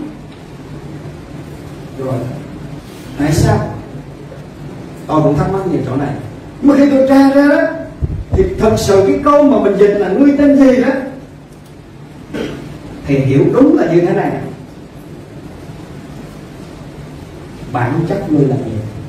Rồi tại sao? Tôi cũng thắc mắc nhiều chỗ này. Mà khi tôi tra ra đó, thì thật sự cái câu mà mình dịch là ngươi tên gì đó thì hiểu đúng là như thế này. Bản chất ngươi là gì?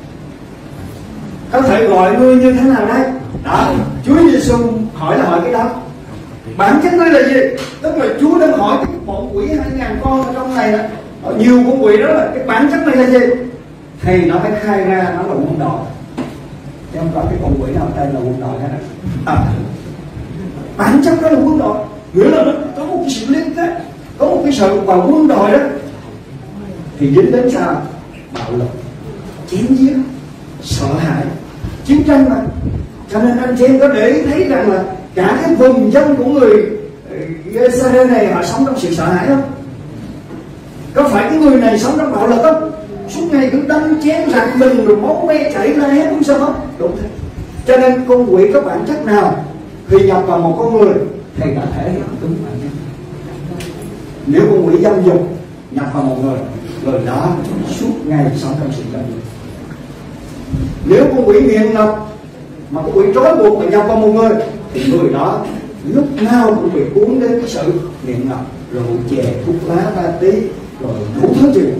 Có thể gọi ngươi như thế nào đây? Đó, Chúa Giêsu hỏi là hỏi cái đó. Bản chất ngươi là gì? Tức là Chúa đang hỏi cái bọn quỷ 2.000 con ở trong này đó, nhiều con quỷ đó là cái bản chất này là gì? Thì nó phải khai ra nó là quân đội. Chứ không có cái con quỷ nào tên là quân đội hết đó. Bản chất đó là quân đội, nghĩa là nó có một cái sự liên kết, có một cái sự vào quân đội đó thì dính đến sao? Bạo lực, chém giết, sợ hãi, chiến tranh mà. Cho nên anh chị em có để ý thấy rằng là cả cái vùng dân của người Israel này họ sống trong sự sợ hãi không? Có phải cái người này sống trong bạo lực không? Suốt ngày cứ đánh chém rạch mình rồi máu me chảy ra hết cũng sao không? Đúng thế. Cho nên con quỷ có bản chất nào khi nhập vào một con người thì đã thể hiện đúng bản chất. Nếu con quỷ dâm dục nhập vào một người đó suốt ngày sống trong sự dâm dục. Nếu con quỷ nghiện ngập mà con quỷ trói buộc mà nhập vào một người thì người đó lúc nào cũng bị cuốn đến cái sự nghiện ngập, rượu chè, thuốc lá, ma túy, rồi đủ thứ chuyện.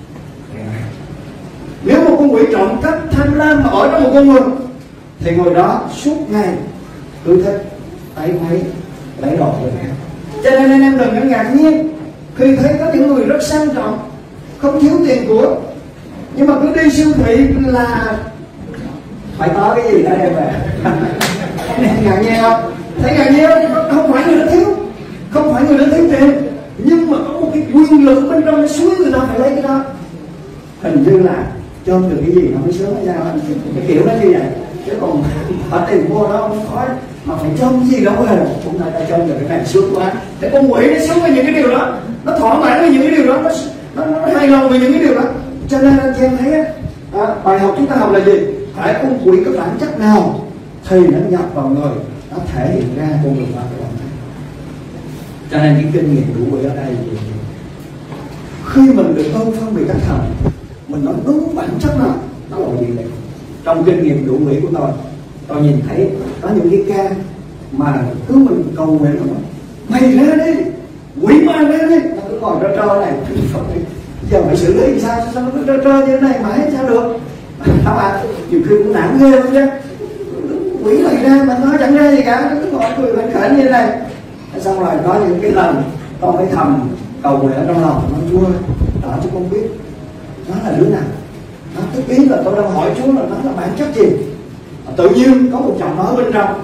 Nếu một con quỷ trộm cắp, tham lam mà ở trong một con người thì người đó suốt ngày cứ thích tay máy lấy đồ người khác. Cho nên anh em đừng có ngạc nhiên khi thấy có những người rất sang trọng, không thiếu tiền của, nhưng mà cứ đi siêu thị là phải có cái gì đã đem về. Anh em ngạc nhiên không? Thấy ngạc nhiên không? Không phải người đó thiếu, không phải người đó thiếu tiền, nhưng mà có một cái quyền lực bên trong suối người ta phải lấy cái đó. Hình như là chôm được cái gì nó mới sướng hay sao? Cái kiểu nó như vậy. Chứ còn ở tiền mua đó không khó, mà phải chôm cái gì đâu về. Chúng ta chôm được cái này sướng quá. Thế con quỷ nó sướng với những cái điều đó, nó thỏa mãn với những cái điều đó, nó hài lòng với những cái điều đó. Cho nên anh chị em thấy bài học chúng ta học là gì? Phải con quỷ có bản chất nào thì nó nhập vào người, nó thể hiện ra con người ta cái bản chất. Cho nên cái kinh nghiệm đủ quỷ ở đây là gì? Khi mình được tôn phân biệt các thần, mình nói đúng bản chất nào nó là gì vậy? Trong kinh nghiệm đủ quỷ của tôi nhìn thấy có những cái ca mà cứ mình cầu nguyện là mày ra đi, quỷ ma ra đi, nó cứ còn trơ này, giờ phải xử lý sao nó cứ trơ như thế này mà hết sao được? Không ạ, nhiều khi cũng nản ghê lắm chứ. Quỷ mày ra mà nó chẳng ra gì cả, nó cứ mọi người lên khởi như thế này. Xong rồi có những cái lần tôi mới thầm cầu nguyện ở trong lòng, nói Chúa đó chứ không biết nó là đứa nào. Nó tức ý là tôi đang hỏi Chúa là nó là bản chất gì. Tự nhiên có một giọng nói bên trong,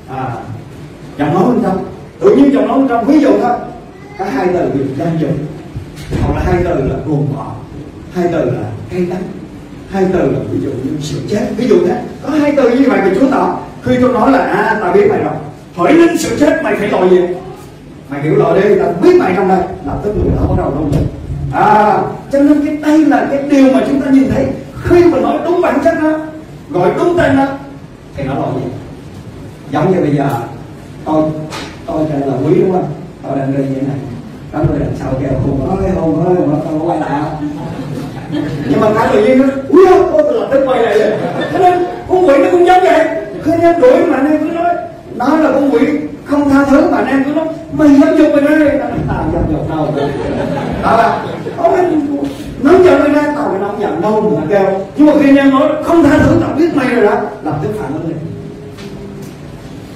giọng nói bên trong, tự nhiên giọng nói bên trong, ví dụ thôi, có hai từ là danh dự, hoặc là hai từ là cuồng bạo, hai từ là cay đắng, hai từ là ví dụ như sự chết, ví dụ thế. Có hai từ như vậy thì Chúa tỏ. Khi tôi nói là tao biết mày rồi, hỏi đến sự chết mày phải lòi gì? Mày hiểu lòi đi, tao biết mày trong đây, lập tức người đó bắt đầu nôn dịch. Cho nên cái đây là cái điều mà chúng ta nhìn thấy. Khi mà nói đúng bản chất đó, gọi đúng tên đó, thì nó lòi gì? Giống như bây giờ tôi là Quý đúng không? Tôi đang đi như thế này, có người đằng sau kêu Hùng ơi, mà tôi quay lại không? Nhưng mà cái tự nhiên nó Úi ơi, tôi lập tức quay lại rồi. Cho nên con quỷ nó cũng giống vậy. Khi anh em đuổi mà anh em cứ nói là con quỷ không tha thứ, mà anh em cứ nói mày dám dục mày ra. Tao dám dục đâu. Nói giận mày ra, tao phải nói giận đâu mà kêu. Nhưng mà khi anh em nói không tha thứ, tao biết mày rồi đó, lập tức phản ứng liền.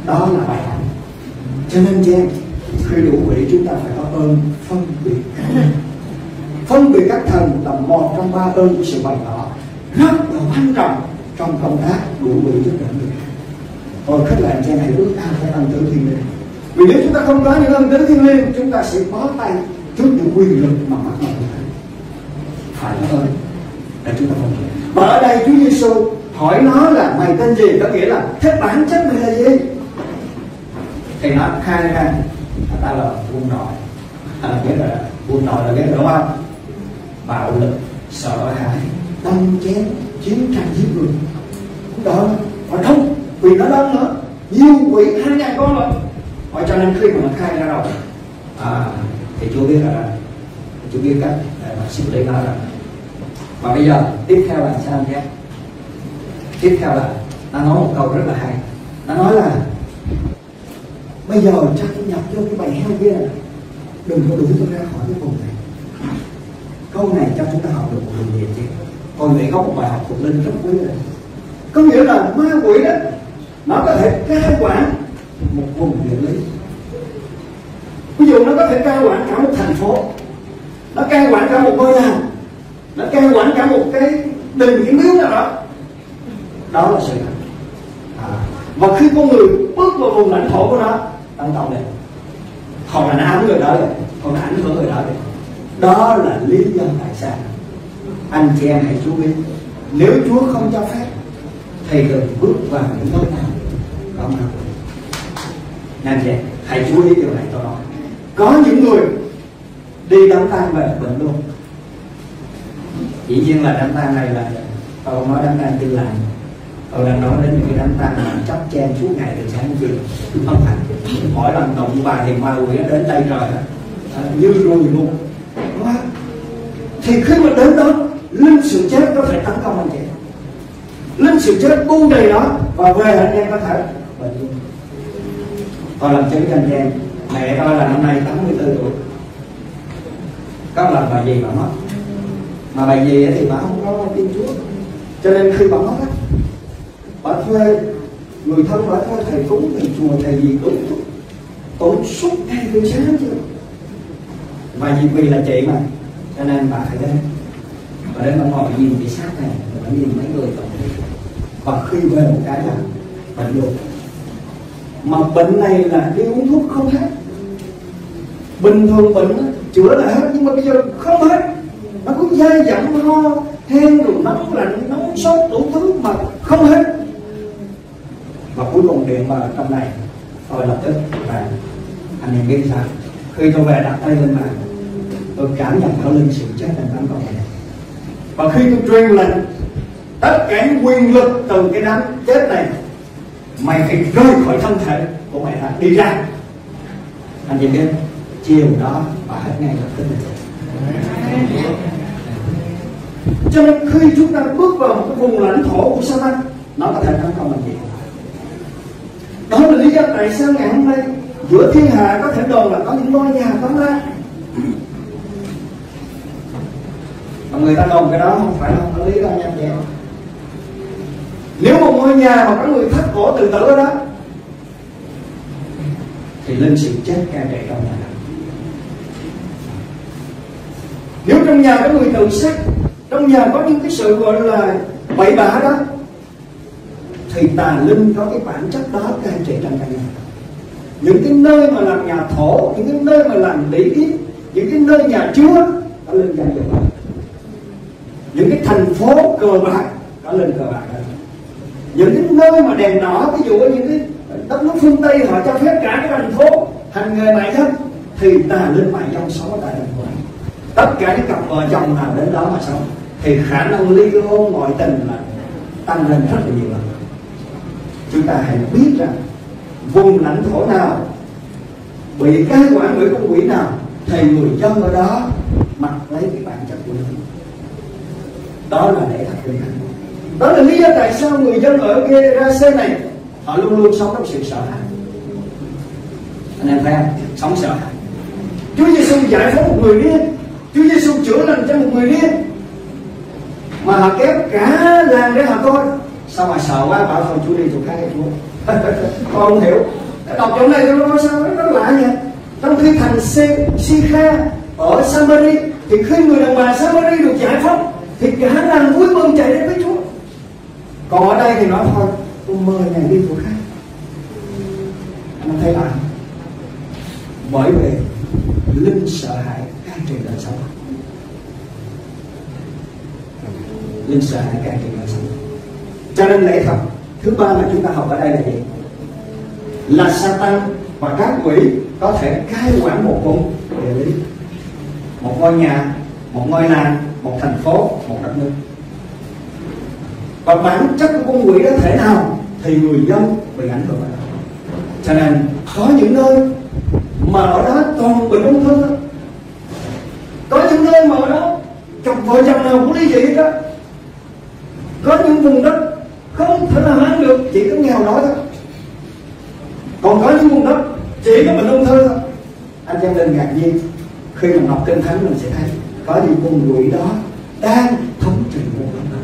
Đó là bài học. Cho nên chị em, khi đủ quỷ chúng ta phải có ơn phân biệt các thần. Phân biệt các thần là một trong ba ơn của sự bày tỏ rất là quan trọng trong công tác đủ quỷ giúp đỡ người khác. Tôi khích lệ anh chị em hãy ước ao phải ân tứ thiên liêng. Vì nếu chúng ta không có những ân tứ thiên liêng, chúng ta sẽ bó tay trước những quyền lực mà mắt mình phải có ơn để chúng ta không thể. Và ở đây Chúa Giêsu hỏi nó là mày tên gì, có nghĩa là thế bản chất mày là gì? Thì nó khai ra ta là quân đội, biết là quân đội là biết đúng không? Bạo lực, sợ hãi, đâm chém, chiến tranh giết người. Đó mà không, vì nó đông nữa, nhiều quỷ 2.000 con rồi. Và cho nên khi mà nó khai ra rồi, thì Chúa biết là Chúa biết cách để mà xử lý nó rồi. Và bây giờ tiếp theo là sao nhé? Tiếp theo là nó nói một câu rất là hay. Nó nói là bây giờ cho tôi nhập vô cái bầy heo kia này, đừng có đuổi tôi ra khỏi cái vùng này. Câu này cho chúng ta học được một điều gì chứ? Tôi nghĩ có một bài học thuộc linh rất quý này. Có nghĩa là ma quỷ đó, nó có thể cai quản một vùng địa lý. Ví dụ nó có thể cai quản cả một thành phố, nó cai quản cả một ngôi làng, nó cai quản cả một cái đình, cái miếu nào đó. Đó là sự thật. Và khi con người bước vào vùng lãnh thổ của nó, tấn công này, họ là ám người đó, họ là ảnh hưởng người đó. Đó là lý do tại sao anh chị em hãy chú ý, nếu Chúa không cho phép thì đừng bước vào những nơi nào có ma quỷ. Anh chị em hãy chú ý điều này tôi nói. Có những người đi đám tang về bệnh luôn. Dĩ nhiên là đám tang này là tôi không nói đám tang tin lành, tôi đang nói đến những cái đám tang mà chắp chen suốt ngày từ sáng đến chiều. Không phải mỗi lần tụng bài thì ma quỷ đến đây rồi như rồi luôn. Thì khi mà đến đó, linh sự chết có thể tấn công anh chị. Linh sự chết bu đầy đó và về anh em có thể bệnh luôn. Tôi làm chứng cho anh em, mẹ tôi là năm nay 84 tuổi. Có lần bà gì bà mất, mà bà gì thì bà không có tin Chúa, cho nên khi bà mất á, bà thuê người thân, bà thuê thầy cúng, thầy chùa, thầy gì đúng tốn suốt ngày từ sáng đến chiều. Và vì là chị mà, cho nên bà phải đến. Bà đến bà ngồi nhìn cái xác này, bà nhìn mấy người tổng thể. Và khi về một cái là bệnh luôn. Mà bệnh này là đi uống thuốc không hết. Bình thường bệnh chữa là hết, nhưng mà bây giờ không hết. Nó cứ dai dẳng ho, hen rồi nóng lạnh, nóng sốt đủ thứ mà không hết. Và cuối cùng điện vào trong này, tôi lập tức và anh em biết sao? Khi tôi về đặt tay lên bàn, tôi cảm nhận có linh sự chết đang tấn công này. Và khi tôi truyền lệnh tất cả những quyền lực từ cái đám chết này, mày phải rơi khỏi thân thể của mày ra, đi ra. Anh chị biết chiều đó bà hết ngay lập tức. Cho nên khi chúng ta bước vào một cái vùng lãnh thổ của Satan, nó có thể tấn công anh chị. Đó là lý do tại sao ngày hôm nay giữa thiên hạ có thể đồn là có những ngôi nhà tóm ra. Mà người ta đồn cái đó không phải là không có lý đâu nha chị. Nếu một ngôi nhà mà có người thắt cổ tự tử ở đó, thì linh sự chết cai trị trong nhà. Nếu trong nhà có người tự sát, trong nhà có những cái sự gọi là bậy bạ đó, thì tà linh có cái bản chất đó cai trị trong căn nhà. Những cái nơi mà làm nhà thổ, những cái nơi mà làm lý yết, những cái nơi nhà chúa có linh cai trị. Những cái thành phố cờ bạc có linh cờ bạc. Những cái nơi mà đèn đỏ, ví dụ ở những cái đất nước phương Tây họ cho phép cả cái thành phố hành nghề mại dâm, thì tà linh mại dâm sống ở tại thành phố. Tất cả những cặp vợ chồng nào đến đó mà sống thì khả năng ly hôn ngoại tình là tăng lên rất là nhiều lần. Chúng ta hãy biết rằng vùng lãnh thổ nào bị cai quản bởi con quỷ nào thì người dân ở đó mặc lấy cái bản chất của nó. Đó là lẽ thật của Thánh. Đó là lý do tại sao người dân ở Gerase này họ luôn luôn sống trong sự sợ hãi. Anh em thấy không? Sống sợ hãi. Chúa Giêsu giải phóng một người điên, Chúa Giêsu chữa lành cho một người điên, mà họ kéo cả làng để họ coi. Sao mà sợ quá bảo thôi Chúa đi chỗ khác Chúa. Con không hiểu. Đọc chỗ này tôi nói sao nó lạ vậy. Trong khi thành Sikha ở Samari thì khi người đàn bà Samari được giải phóng thì cả làng vui mừng chạy đến với Chúa. Còn ở đây thì nói thôi, tôi mời ngài đi chỗ khác. Anh thấy lạ. Bởi vì linh sợ hãi can thiệp đời sống. Linh sợ hãi can thiệp đời sống. Cho nên lẽ thật thứ ba mà chúng ta học ở đây là gì? Là Satan và các quỷ có thể cai quản một vùng địa lý, một ngôi nhà, một ngôi làng, một thành phố, một đất nước. Và bản chất của con quỷ đó thể nào thì người dân bị ảnh hưởng. Cho nên có những nơi mà ở đó toàn bệnh ung thư, có những nơi mà ở đó cặp vợ chồng nào cũng ly dị hết đó, có những vùng đất không thể làm ăn được, chỉ có nghèo đói thôi. Còn có những vùng đất chỉ có bệnh ung thư thôi. Anh em đừng ngạc nhiên khi mà đọc kinh thánh mình sẽ thấy có những con quỷ đó đang thống trị vùng đất đó.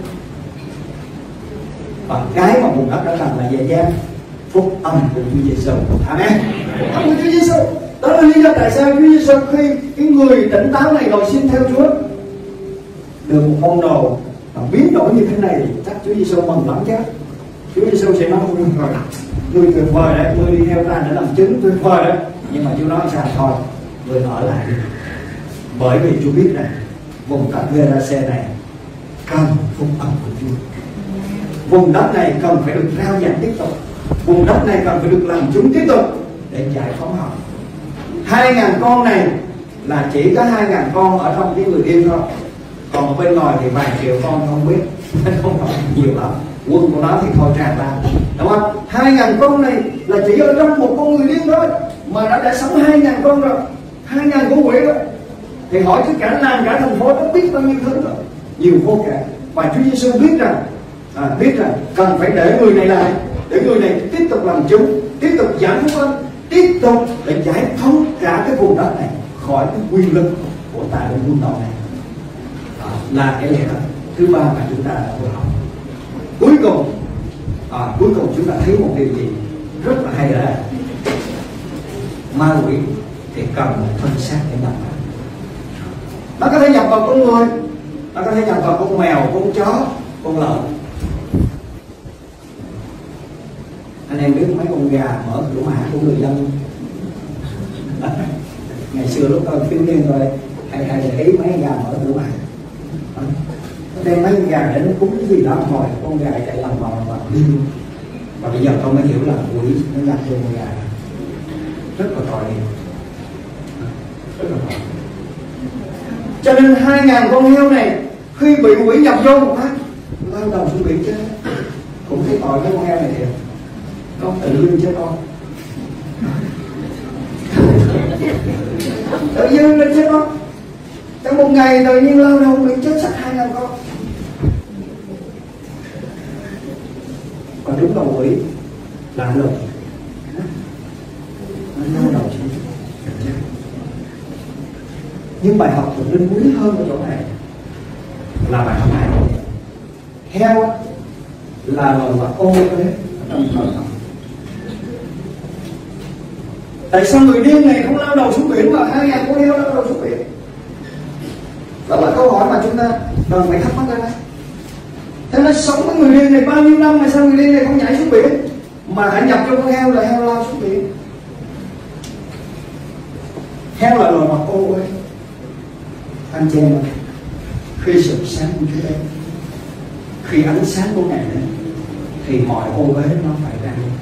Và cái mà vùng đất đó cần là gì chứ? Phúc âm của Chúa Giêsu. Amen. Phúc âm của Chúa Giêsu. Đó là lý do tại sao Chúa Giêsu khi cái người tỉnh táo này đòi xin theo Chúa được một môn đồ và biến đổi như thế này, chắc Chúa Giêsu mừng lắm chứ. Chúa Giêsu sẽ nói rồi, ngươi tuyệt vời đấy, ngươi đi theo ta để làm chứng tuyệt vời đấy. Nhưng mà Chúa nói sao thôi, ngươi ở lại đi. Bởi vì Chúa biết rằng vùng đất Gerase này cần phúc âm của Chúa. Vùng đất này cần phải được rao giảng tiếp tục. Vùng đất này cần phải được làm chứng tiếp tục để giải phóng họ. 2.000 con này là chỉ có 2.000 con ở trong cái người điên thôi. Còn ở bên ngoài thì vài triệu con không biết, không phải nhiều lắm. Quân của nó thì thôi tràn lan, đúng không? 2.000 con này là chỉ ở trong một con người điên thôi, mà đã sống 2.000 con rồi, 2.000 con quỷ rồi. Thì hỏi chứ cả làng cả thành phố nó biết bao nhiêu thứ rồi, nhiều vô kể. Và Chúa Giêsu biết rằng cần phải để người này lại, để người này tiếp tục làm chứng, tiếp tục giảng phúc âm, tiếp tục để giải phóng cả cái vùng đất này khỏi cái quyền lực của tà linh quân đội này. Đó là cái lẽ thứ ba mà chúng ta đã vừa học. Cuối cùng chúng ta thấy một điều gì rất là hay ở đây. Ma quỷ thì cần một thân xác để nhập vào. Nó có thể nhập vào con người, nó có thể nhập vào con mèo, con chó, con lợn. Anh em biết mấy con gà mở cửa mã của người dân ngày xưa lúc tôi phiêu niên rồi hay để ý mấy con gà mở cửa mã, đem mấy con gà để nó cúng cái gì đó, hồi con gà chạy lòng vòng đi. Và bây giờ tôi mới hiểu là quỷ nó nhập vô con gà rất là tội nghiệp, rất là tội. Cho nên 2.000 con heo này khi bị quỷ nhập vô một phát lao đầu xuống biển chết. Cũng thấy tội cái con heo này thiệt, con tự lưng chết con, tự dưng lên chết con. Trong một ngày tự nhiên lao đầu bị chết sạch 2.000 con. Còn đúng đầu quỷ là lợn, nó lao đầu xuống. Nhưng bài học của linh quý hơn ở chỗ này là bài học này. Heo là loài vật ô uế trong thần học. Tại sao người điên này không lao đầu xuống biển mà 2.000 con heo lao đầu xuống biển? Đó là câu hỏi mà chúng ta cần phải thắc mắc ra đây. Thế nó sống với người điên này bao nhiêu năm mà sao người điên này không nhảy xuống biển mà hãy nhập cho con heo là heo lao xuống biển? Heo là loài vật ô uế. Anh chị em, khi sự sáng của Chúa đến, khi ánh sáng của Ngài đến, thì mọi ô uế nó phải ra đi.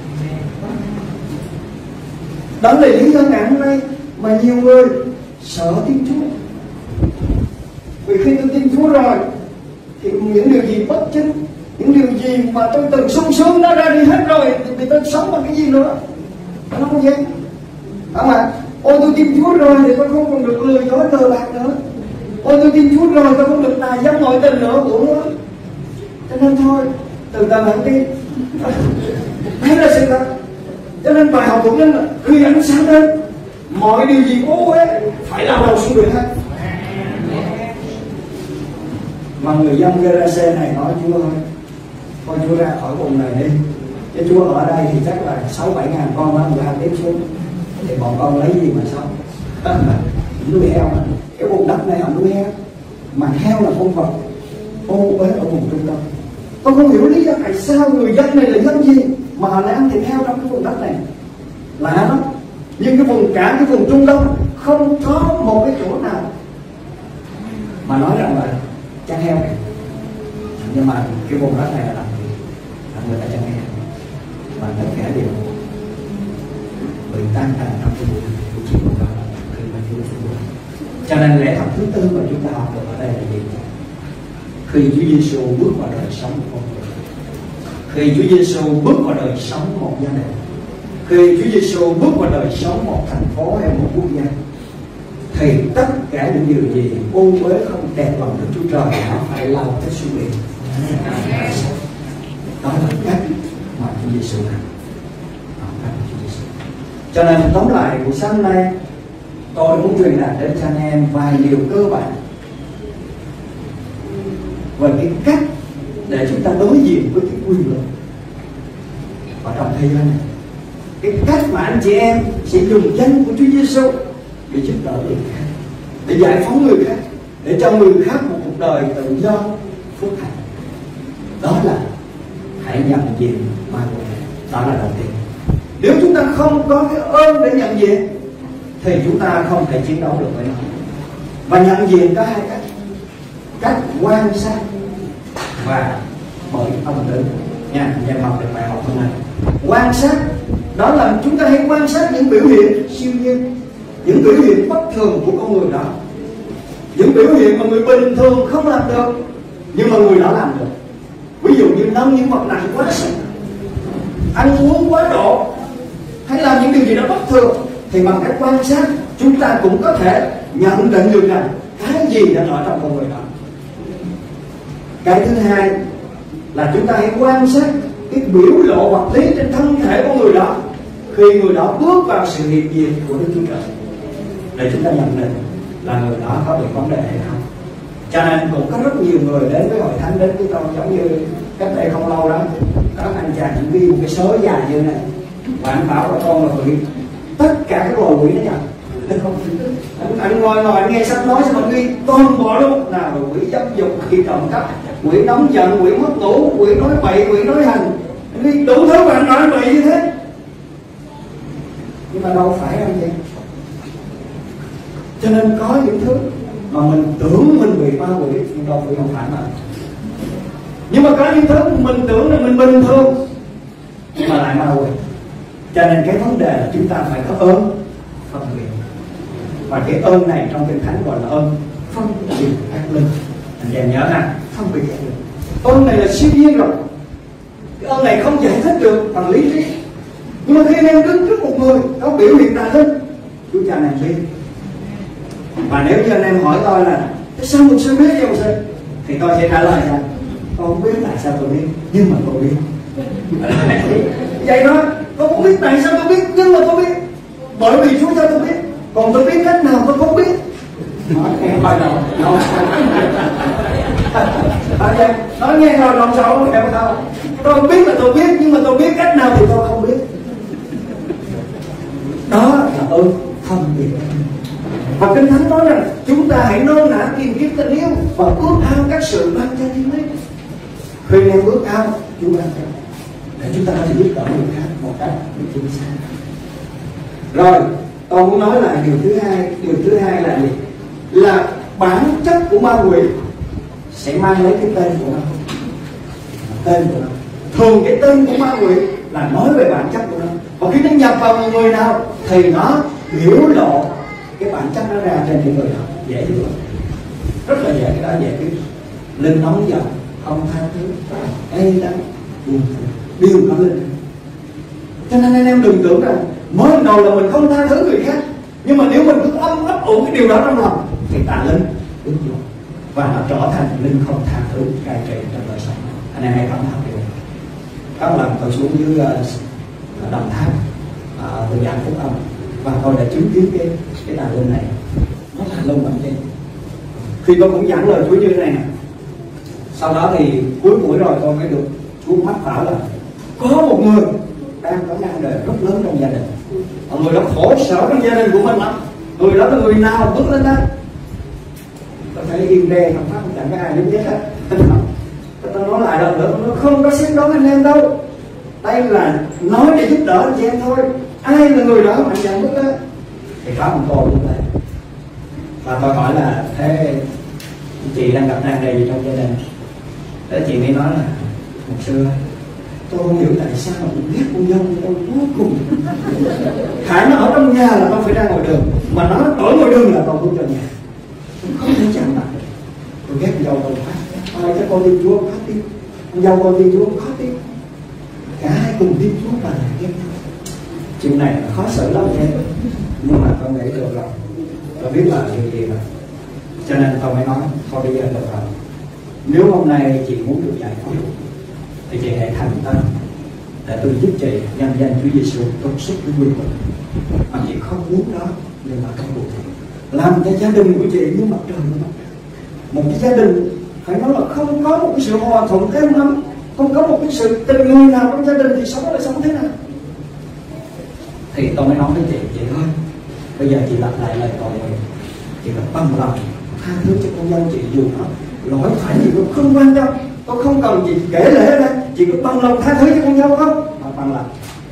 Đó là lý do ngày hôm nay mà nhiều người sợ tin Chúa. Vì khi tôi tin Chúa rồi thì những điều gì bất chính, những điều gì mà tôi từng sung sướng nó ra đi hết rồi, thì tôi sống bằng cái gì nữa? Nó không vậy. Không ạ? Ôi tôi tin Chúa rồi thì tôi không còn được lừa dối cờ bạc nữa. Ôi tôi tin Chúa rồi tôi không được tà dâm ngoại tình nữa nữa. Cho nên thôi, từ từ hẳn đi. Đấy là sự thật. Cho nên bài học của Linh là khi ánh sáng đến, mọi điều gì cố ấy phải lao đầu xuống biển hết. Mà người dân Gerase này nói Chúa ơi, con Chúa ra khỏi vùng này đi, Cái Chúa ở đây thì chắc là 6-7 ngàn con đó, người ăn tiếp xuống thì bọn con lấy gì mà sống? Nuôi heo mà. Cái vùng đất này họ nuôi heo, mà heo là con vật ô uế ở vùng Trung Đông. Tôi không hiểu lý do tại sao người dân này là dân gì mà họ lại ăn thịt heo trong cái vùng đất này. Lạ lắm. Nhưng cái vùng, cả cái vùng Trung Đông không có một cái chỗ nào mà nói rằng là chăn heo này. Nhưng mà cái vùng đất này là người ta chăn heo, và tất cả đều bị tan tành trong cái buổi chiều đó khi mà Chúa xuống. Cho nên lẽ thật thứ tư mà chúng ta học được ở đây là gì? Khi Chúa Giêsu bước vào đời sống của con người, khi Chúa Giêsu bước vào đời sống một gia đình, khi Chúa Giêsu bước vào đời sống một thành phố hay một quốc gia, thì tất cả những điều gì ô uế không đẹp lòng Đức Chúa Trời nó phải lao tới xuống biển. Đó là cách mà Chúa Giêsu làm. Cho nên tóm lại buổi sáng nay tôi muốn truyền đạt đến cho anh em vài điều cơ bản về cái cách để chúng ta đối diện với cái quy luật ở trong thế giới này. Cái cách mà anh chị em sẽ dùng danh của Chúa Giêsu để giúp đỡ người khác, để giải phóng người khác, để cho người khác một cuộc đời tự do phước hạnh. Đó là hãy nhận diện ma quỷ. Đó là đầu tiên. Nếu chúng ta không có cái ơn để nhận diện thì chúng ta không thể chiến đấu được với nó. Và nhận diện có hai cách: cách quan sát và bởi âm tử nha. Em học được bài học hôm nay. Quan sát đó là chúng ta hãy quan sát những biểu hiện siêu nhiên, những biểu hiện bất thường của con người đó, những biểu hiện mà người bình thường không làm được nhưng mà người đó làm được. Ví dụ như nâng những vật nặng quá sức, ăn uống quá độ, hay làm những điều gì đó bất thường, thì bằng cách quan sát chúng ta cũng có thể nhận định được rằng cái gì đang ở trong con người đó. Cái thứ hai là chúng ta hãy quan sát cái biểu lộ vật lý trên thân thể của người đó khi người đó bước vào sự hiện diện của Đức Chúa Trời, để chúng ta nhận định là người đó có bị vấn đề hay không. Cho nên cũng có rất nhiều người đến với hội thánh, đến với tôi giống như cách đây không lâu đó, có anh chàng chỉ ghi một cái số dài như này và anh bảo là con là quỷ, tất cả các loài quỷ nó nhận. Anh ngồi anh nghe sách nói xong anh ghi toàn bộ luôn, nào là quỷ dâm dục, quỷ trộm cắp, quỷ nóng giận, quỷ mất ngủ, quỷ nói bậy, quỷ nói hành, anh ghi đủ thứ mà anh nói bậy như thế. Nhưng mà đâu phải đâu vậy. Cho nên có những thứ mà mình tưởng mình bị ma quỷ nhưng đâu phải, không phải mà. Nhưng mà có những thứ mình tưởng là mình bình thường nhưng mà lại ma quỷ. Cho nên cái vấn đề là chúng ta phải có ơn phân biệt. Và cái ơn này trong Kinh Thánh gọi là ơn phân biệt ác linh. Anh em nhớ nè, phân biệt ác linh. Ơn này là siêu nhiên rồi. Cái ơn này không giải thích được bằng lý trí. Nhưng mà khi anh em đứng trước một người có biểu hiện tà linh, Chúa cho anh em biết. Và nếu như anh em hỏi tôi là sao mục sư biết vậy mục sư, thì tôi sẽ trả lời rằng tôi không biết tại sao tôi biết, nhưng mà tôi biết. Vậy đó, tôi không biết tại sao tôi biết, nhưng mà tôi biết, bởi vì Chúa cho tôi biết. Còn tôi biết cách nào tôi không biết. Em bài đầu nói nghe rồi lòng sầu em không. Tôi biết là tôi biết, nhưng mà tôi biết cách nào thì tôi không biết. Đó là ơn phân biệt. Và Kinh Thánh nói rằng chúng ta hãy nôn nã tìm kiếm tình yêu và ước ao các sự ban cho thiên lý. Khi em ước ao, Chúa ban cho để chúng ta có thể giúp đỡ người khác một cách chính xác. Rồi, tôi muốn nói lại điều thứ hai. Điều thứ hai là gì? Là bản chất của ma quỷ sẽ mang lấy cái tên của nó. Tên của nó. Thường cái tên của ma quỷ là nói về bản chất của nó. Và khi nó nhập vào một người nào thì nó biểu lộ cái bản chất nó ra trên những người đó. Dễ hiểu, rất là dễ, cái đó dễ biết. Linh nóng giận, không tha thứ, ê đắng, buồn phiền, đều có linh. Cho nên anh em đừng tưởng rằng mới đầu là mình không tha thứ người khác, nhưng mà nếu mình cứ ấp ủ cái điều đó trong lòng thì tà linh ứng dụng và nó trở thành linh không tha thứ cai trị trong đời sống. Anh em hãy cảm nhận điều này. Các lần tôi xuống dưới Đồng Tháp từ giảng phúc âm và tôi đã chứng kiến cái tà linh này nó là lông bằng trên. Khi tôi cũng giảng lời Chúa như thế này nè, sau đó thì cuối buổi rồi tôi mới được Chúa mách bảo là có một người đang có năng đề rất lớn trong gia đình, một người đó khổ sở trong gia đình của mình lắm. Người đó là người nào bước lên đó có thể yên đe không pháp, không chẳng có ai biết chết hết. Tôi nói lại lần nữa, nó không có xét đoán anh em đâu, đây là nói để giúp đỡ anh chị em thôi. Ai là người đó mạnh dạn bước lên thì có một cô như vậy. Và tôi hỏi là thế chị đang gặp nan đề gì trong gia đình? Thế chị mới nói là một xưa tôi không hiểu tại sao mà mình ghét con dâu tôi cuối cùng. Khải nó ở trong nhà là tôi phải ra ngoài đường, mà nó ở ngoài đường là tôi bước vào nhà, tôi không thể chạm mặt được. Tôi ghét con dâu tôi quá, ai cho con tin Chúa khó tin, con dâu con tin Chúa khó tin, cả hai cùng tin Chúa và là ghét nhau. Chuyện này là khó xử lắm em, nhưng mà tôi nghĩ được rồi, tôi biết là điều gì rồi, cho nên tôi mới nói thôi bây giờ được rồi. Nếu hôm nay chị muốn được giải thoát thì chị hãy thành tâm để tôi giúp chị nhân danh Chúa Giêsu trục xuất cái nguy hiểm mà chị không muốn đó, nhưng mà trong cuộc làm cho gia đình của chị như mặt trời như mặt trời. Một cái gia đình phải nói là không có một cái sự hòa thuận êm ấm, không có một cái sự tình người nào trong gia đình thì sống lại sống thế nào? Thì tôi mới nói với chị ơi, bây giờ chị lặp lại lời cầu nguyện, chị phải bằng lòng tha thứ cho con dâu chị, dù nó lỗi phải gì cũng không quan trọng, tôi không cần chị kể lễ ra, chị có bằng lòng tha thứ cho con dâu không? Bằng lòng.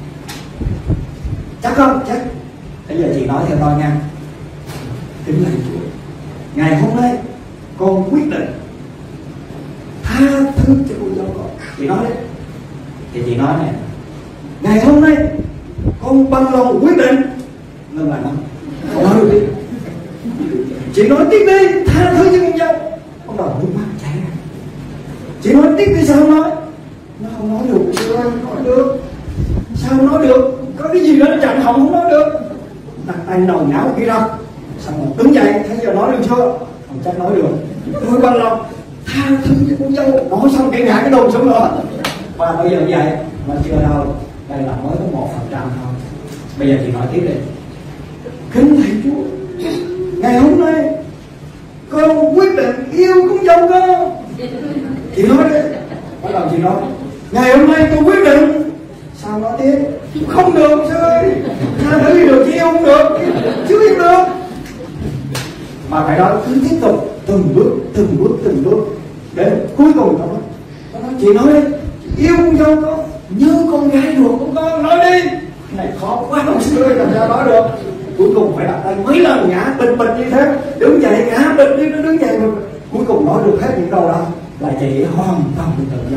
Chắc không? Chắc. Bây giờ chị nói theo tôi nha. Kính lạy Chúa, ngày hôm nay con quyết định tha thứ cho con dâu con. Chị nói đấy. Thì chị nói này, ngày hôm nay con bằng lòng quyết định. Ngưng lại không? Không nói được đi. Chị nói tiếp đi, tha thứ cho con dâu. Ông đầu nước mắt chảy ra. Chị nói tiếp đi, sao không nói? Nó không nói được, chưa nói được. Sao không nói được? Có cái gì đó nó chặn họng không nói được. Đặt tay đầu não kia ra, xong rồi đứng dậy, thấy giờ nói được chưa? Không chắc nói được. Tôi bằng lòng tha thứ cho con dâu. Nói xong cái ngã cái đồn xuống nữa. Và bây giờ vậy mà chưa đâu, đây là mới có 1% thôi. Bây giờ chị nói tiếp đi. Kính thầy Chúa, ngày hôm nay con quyết định yêu con dâu con. Chị nói đấy. Bắt đầu chị nói, ngày hôm nay tôi quyết định. Sao nói tiếp? Không được sư ơi, tha thứ gì được, chị yêu không được, chứ yêu được. Mà phải nói cứ tiếp tục từng bước đến cuối cùng đó. Chị nói đi, yêu con dâu con như con gái ruột của con, nói đi. Này khó quá không sư ơi, làm sao nói được. Cuối cùng phải đặt tay mấy lần ngã bịch như thế, đứng dậy ngã bịch đi, nó đứng dậy mà cuối cùng nói được hết những câu đó là chị hoàn toàn tự do.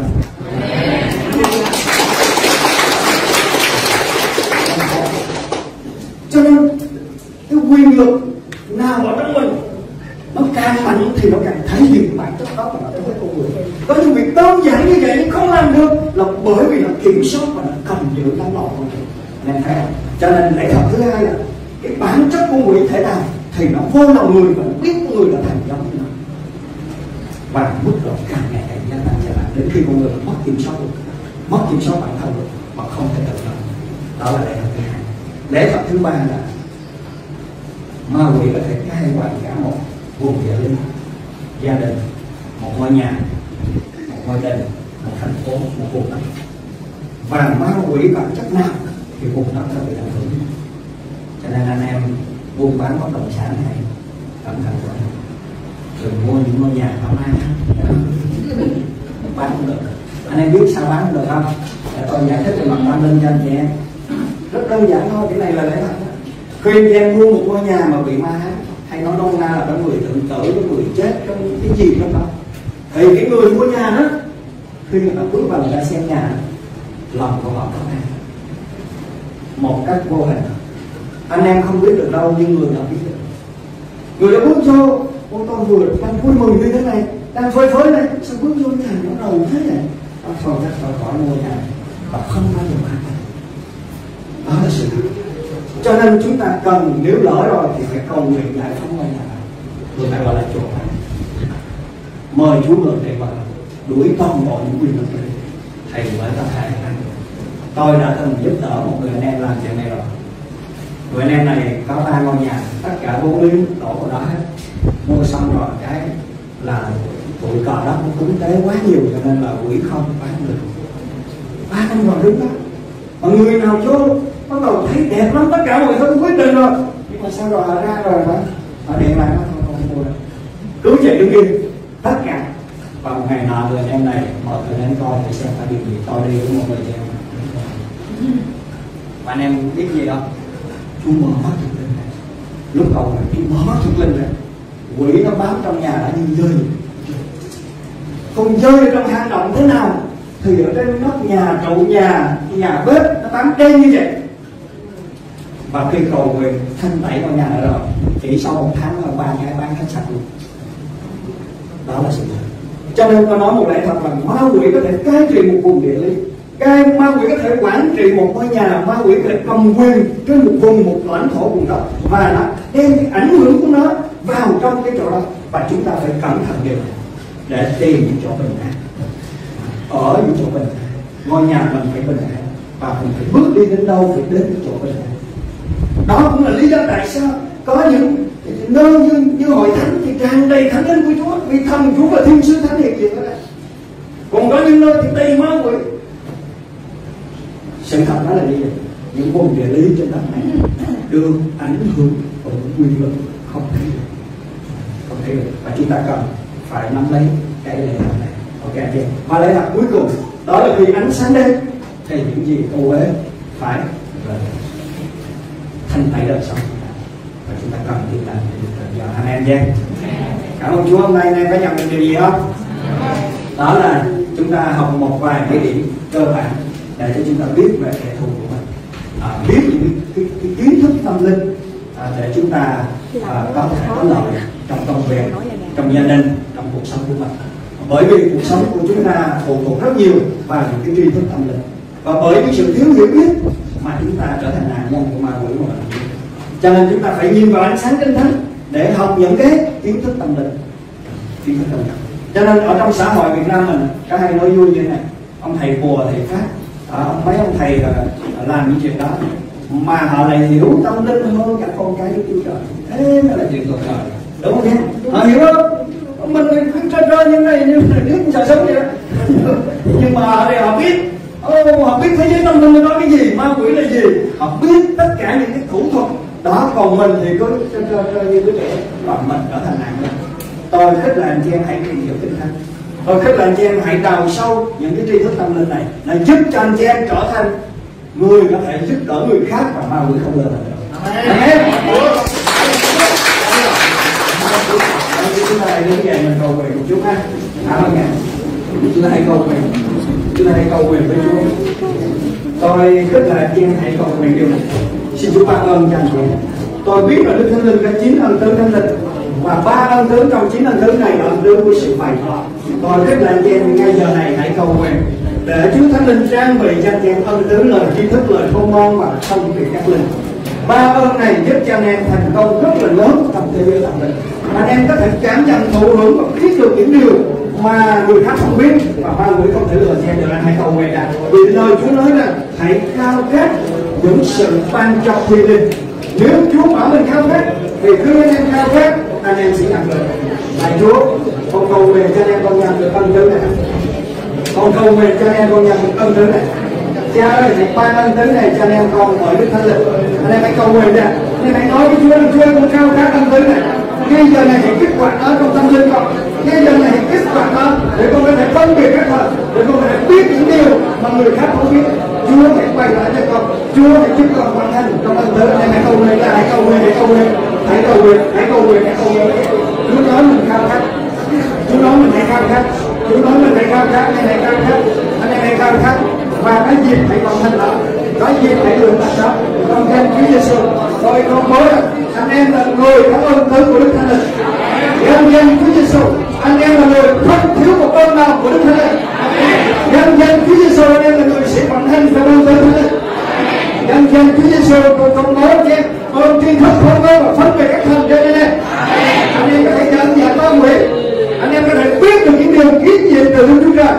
Cho nên cái quyền lực nào ở trong mình nó càng mạnh thì nó càng thể hiện bản chất đó mà nó với con người. Có những việc đơn giản như vậy nhưng không làm được là bởi vì nó kiểm soát và nó cầm giữ tấm lòng của mình. Nên thấy không? Cho nên lẽ thật thứ hai là cái bản chất của người thể nào thì nó vô lòng người và nó biết con người là thành giống như nó. Và mức độ càng ngày càng gia tăng trở lại đến khi con người mất kiểm soát được, mất kiểm soát bản thân được mà không thể tự do. Đó là lẽ thật thứ hai. Lẽ thật thứ ba là ma quỷ có thể cai quản cả một vùng địa lý, gia đình, một ngôi nhà, một ngôi đình, một thành phố, một vùng đất. Và ma quỷ bản chất nào thì vùng đất sẽ bị ảnh hưởng. Cho nên anh em buôn bán bất động sản này cẩn thận quá, đừng mua những ngôi nhà không ai bán không được. Anh em biết sao bán không được không? Để tôi giải thích về mặt tâm linh cho anh chị em. Rất đơn giản thôi, cái này là lẽ thật. Khi em mua một ngôi nhà mà bị ma ám, hay nói nôm na là có người tự tử, có người chết trong cái gì trong đó, thì cái người mua nhà đó khi người ta bước vào người ta xem nhà, lòng của họ có ai một cách vô hình. Anh em không biết được đâu nhưng người ta biết được. Người đã bước vô, ô tô vừa đang vui mừng như thế này, đang phơi phới này, sao bước vô nhà nó đầu thế này, nó thôi chắc tôi khỏi mua nhà và không bao giờ bán. Đó là sự thật. Cho nên chúng ta cần, nếu lỡ rồi thì phải cầu nguyện giải phóng ngôi nhà này. Người ta gọi là chỗ này. Mời Chúa ngược để vào đuổi toàn bộ những quyền lực này, thầy mới có thể ăn. Tôi đã từng giúp đỡ một người anh em làm chuyện này rồi. Người anh em này có 3 ngôi nhà, tất cả 4 miếng đổ vào đó hết. Mua xong rồi cái là tụi cò đó cũng cúng tế quá nhiều cho nên là quỷ không bán được. ba anh còn đứng đó, mà người nào vô bắt đầu thấy đẹp lắm, tất cả mọi thứ quyết định rồi, nhưng mà sao rồi họ ra rồi họ điện lại nó không mua đâu, cứ chạy đứng kia tất cả. Và một ngày nọ người em này mọi người đến coi thì xem phải điều gì, tôi đi với một người chị em. Và anh em biết gì đâu, chú mở mắt thực linh này, lúc đầu là chú mở mắt thực linh này, quỷ nó bám trong nhà đã như dơi, còn dơi trong hang động thế nào thì ở trên nóc nhà, trụ nhà bếp nó bám đen như vậy. Và khi cầu nguyện thanh tẩy trong nhà rồi, chỉ sau 1 tháng là 3 ngày bán hết sạch luôn. Đó là sự thật. Cho nên tôi nói một lẽ thật là ma quỷ có thể cai trị một vùng địa lý, ma quỷ có thể quản trị một ngôi nhà, ma quỷ có thể cầm quyền trên một vùng, một lãnh thổ vùng đó, và nó đem cái ảnh hưởng của nó vào trong cái chỗ đó. Và chúng ta phải cẩn thận điều này để tìm những chỗ bình an. Ở những chỗ bình an, ngôi nhà mình phải bình an, và mình phải bước đi đến đâu phải đến cái chỗ bình an. Đó cũng là lý do tại sao có những nơi như hội thánh thì tràn đầy thánh linh của Chúa, vì thần Chúa và thiên sứ thánh hiện diện ở đây. Còn có những nơi thì đầy ma quỷ. Sự thật đó là như vậy. Những vùng địa lý trên đất này được ảnh hưởng bởi quy luật không thấy được, và chúng ta cần phải nắm lấy cái lẽ thật này. Ok chị. Và lẽ thật cuối cùng đó là khi ánh sáng đến thì những gì ô uế phải thanh tẩy đời sống, và chúng ta cần đi làm giờ. Amen nhé. Cảm ơn Chúa. Hôm nay anh em có nhận được điều gì không? Đó là chúng ta học một vài cái điểm cơ bản để cho chúng ta biết về kẻ thù của mình, biết những cái kiến thức tâm linh để chúng ta có thể có lợi trong công việc, trong gia đình, trong cuộc sống của mình. Bởi vì cuộc sống của chúng ta phụ thuộc rất nhiều vào những cái tri thức tâm linh, và bởi cái sự thiếu hiểu biết mà chúng ta trở thành nạn nhân của ma quỷ của mình. Cho nên chúng ta phải nhìn vào ánh sáng Kinh Thánh để học những cái kiến thức tâm linh. Cho nên ở trong xã hội Việt Nam mình có hay nói vui như thế này: ông thầy bùa, thầy pháp, mấy ông thầy làm những chuyện đó mà họ lại hiểu tâm linh hơn cả con cái Đức Chúa Trời. Thế mới là chuyện tuyệt vời, đúng không nhé? Họ hiểu không? Mình cứ trơ như này, như nước sợ sống vậy đó. Nhưng mà ở đây họ biết, họ biết thế giới tâm linh nó nói cái gì, ma quỷ là gì, họ biết tất cả những cái thủ thuật đó. Còn mình thì cứ trơ như đứa trẻ, và mình trở thành nạn nhân. Tôi khích lệ anh chị em hãy tìm hiểu Kinh Thánh. Tôi khích lệ anh chị em hãy đào sâu những cái tri thức tâm linh này, là giúp cho anh chị em trở thành người có thể giúp đỡ người khác và ma quỷ không lên được. Amen. Chúng ta hãy đứng dậy mình cầu nguyện một chút ha. Chúng ta hãy cầu nguyện với Chúa. Tôi khích lệ anh chị em hãy cầu nguyện điều này. Xin Chúa ban ơn cho anh chị. Tôi biết là Đức Thánh Linh có 9 ân tứ Thánh Linh, và 3 ân tứ trong 9 ân tứ này là ân tứ của sự bày tỏ. Tôi khích lệ anh chị em ngay giờ này hãy cầu nguyện để Chúa Thánh Linh trang bị cho anh chị em ân tứ lời tri thức, lời khôn ngoan và thông truyền các linh. 3 ơn này giúp cho anh em thành công rất là lớn trong thế giới tâm linh. Anh em có thể cảm nhận, thụ hưởng và biết được những điều mà người khác không biết, và ma quỷ không thể lừa che được. Anh hãy cầu nguyện rằng vì lời Chúa nói rằng hãy khao khát những sự ban cho thiên linh. Nếu Chúa bảo mình khao khát thì cứ anh em khao khát, anh em sẽ nhận được. Lạy Chúa, con cầu nguyện cho anh em con nhận được ân tứ này. Con cầu nguyện cho anh em con nhận được ân tứ này. Cha ơi, hãy ban ân tứ này cho anh em con bởi Đức Thánh Linh. Anh em hãy cầu nguyện ra. Anh em hãy nói với Chúa rằng Chúa ơi, con khao khát ân tứ này. Ngay giờ này hãy kích hoạt nó trong tâm linh con. Ngay giờ này hãy kích hoạt nó để con có thể phân biệt các thật, để con có thể biết những điều mà người khác không biết. Chúa hãy quay lại cho con. Chúa hãy giúp con hoàn thành trong ân tứ. Anh em hãy cầu nguyện ra, hãy cầu nguyện, hãy cầu nguyện, hãy cầu nguyện, hãy cầu nguyện, hãy cầu nguyện. Chúa nói mình khao khát. Chúa nói mình hãy khao khát. Chúa nói mình hãy khao khát. Anh em hãy khao khát. Anh em hãy khao khát. Và cái dịp hãy còn thành đó, cái dịp hãy luyện tập đó trong danh Chúa Giêsu. Tôi công bố anh em là người có ơn tứ của Đức Thánh Linh. Nhân danh Chúa Giêsu, anh em là người không thiếu một ơn nào của Đức Thánh Linh. Nhân danh Chúa Giêsu, anh em là người sẽ vận hành theo ơn tứ Thánh Linh. Nhân danh Chúa Giêsu, tôi công bố cho em ơn tri thức khôn ngoan và phân biệt các thần trên đây. Anh em có thể nhận dạng ma quỷ, anh em có thể biết được những điều kiến diện từ Đức Chúa Trời.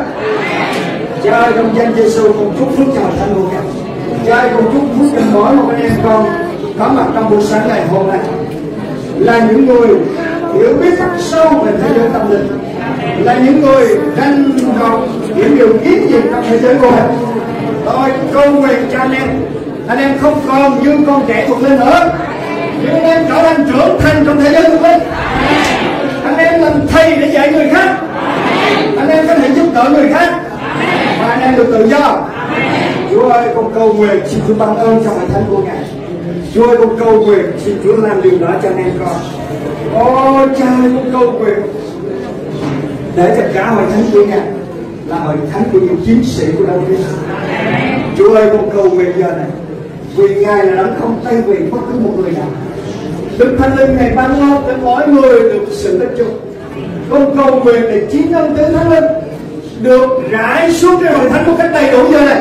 Cha ơi, trong danh Giêsu con chúc phước cho thánh của Ngài. Cha ơi, con chúc phước cho mỗi một anh em con có mặt trong buổi sáng ngày hôm nay là những người hiểu biết thật sâu về thế giới tâm linh, là những người ranh rộng những điều kiến diện trong thế giới của mình. Tôi cầu nguyện cho anh em không còn như con trẻ thuộc linh nữa, nhưng anh em trở thành trưởng thành trong thế giới thuộc linh. Anh em làm thầy để dạy người khác, anh em có thể giúp đỡ người khác, và anh em được tự do. Chúa ơi, con cầu nguyện xin Chúa ban ơn cho hội thánh của Ngài. Chúa ơi, con cầu nguyện xin Chúa làm điều đó cho anh em con. Ôi Cha ơi, con cầu nguyện để cho cả hội thánh của Ngài là hội thánh của những chiến sĩ của Đấng Christ. Chúa ơi, con cầu nguyện giờ này, vì Ngài là Đấng không tay vì bất cứ một người nào. Đức Thánh Linh Ngài ban ơn để mỗi người được sự đất chung. Con cầu nguyện để chính ân tứ Thánh Linh được rải xuống cái hội thánh một cách đầy đủ giờ này.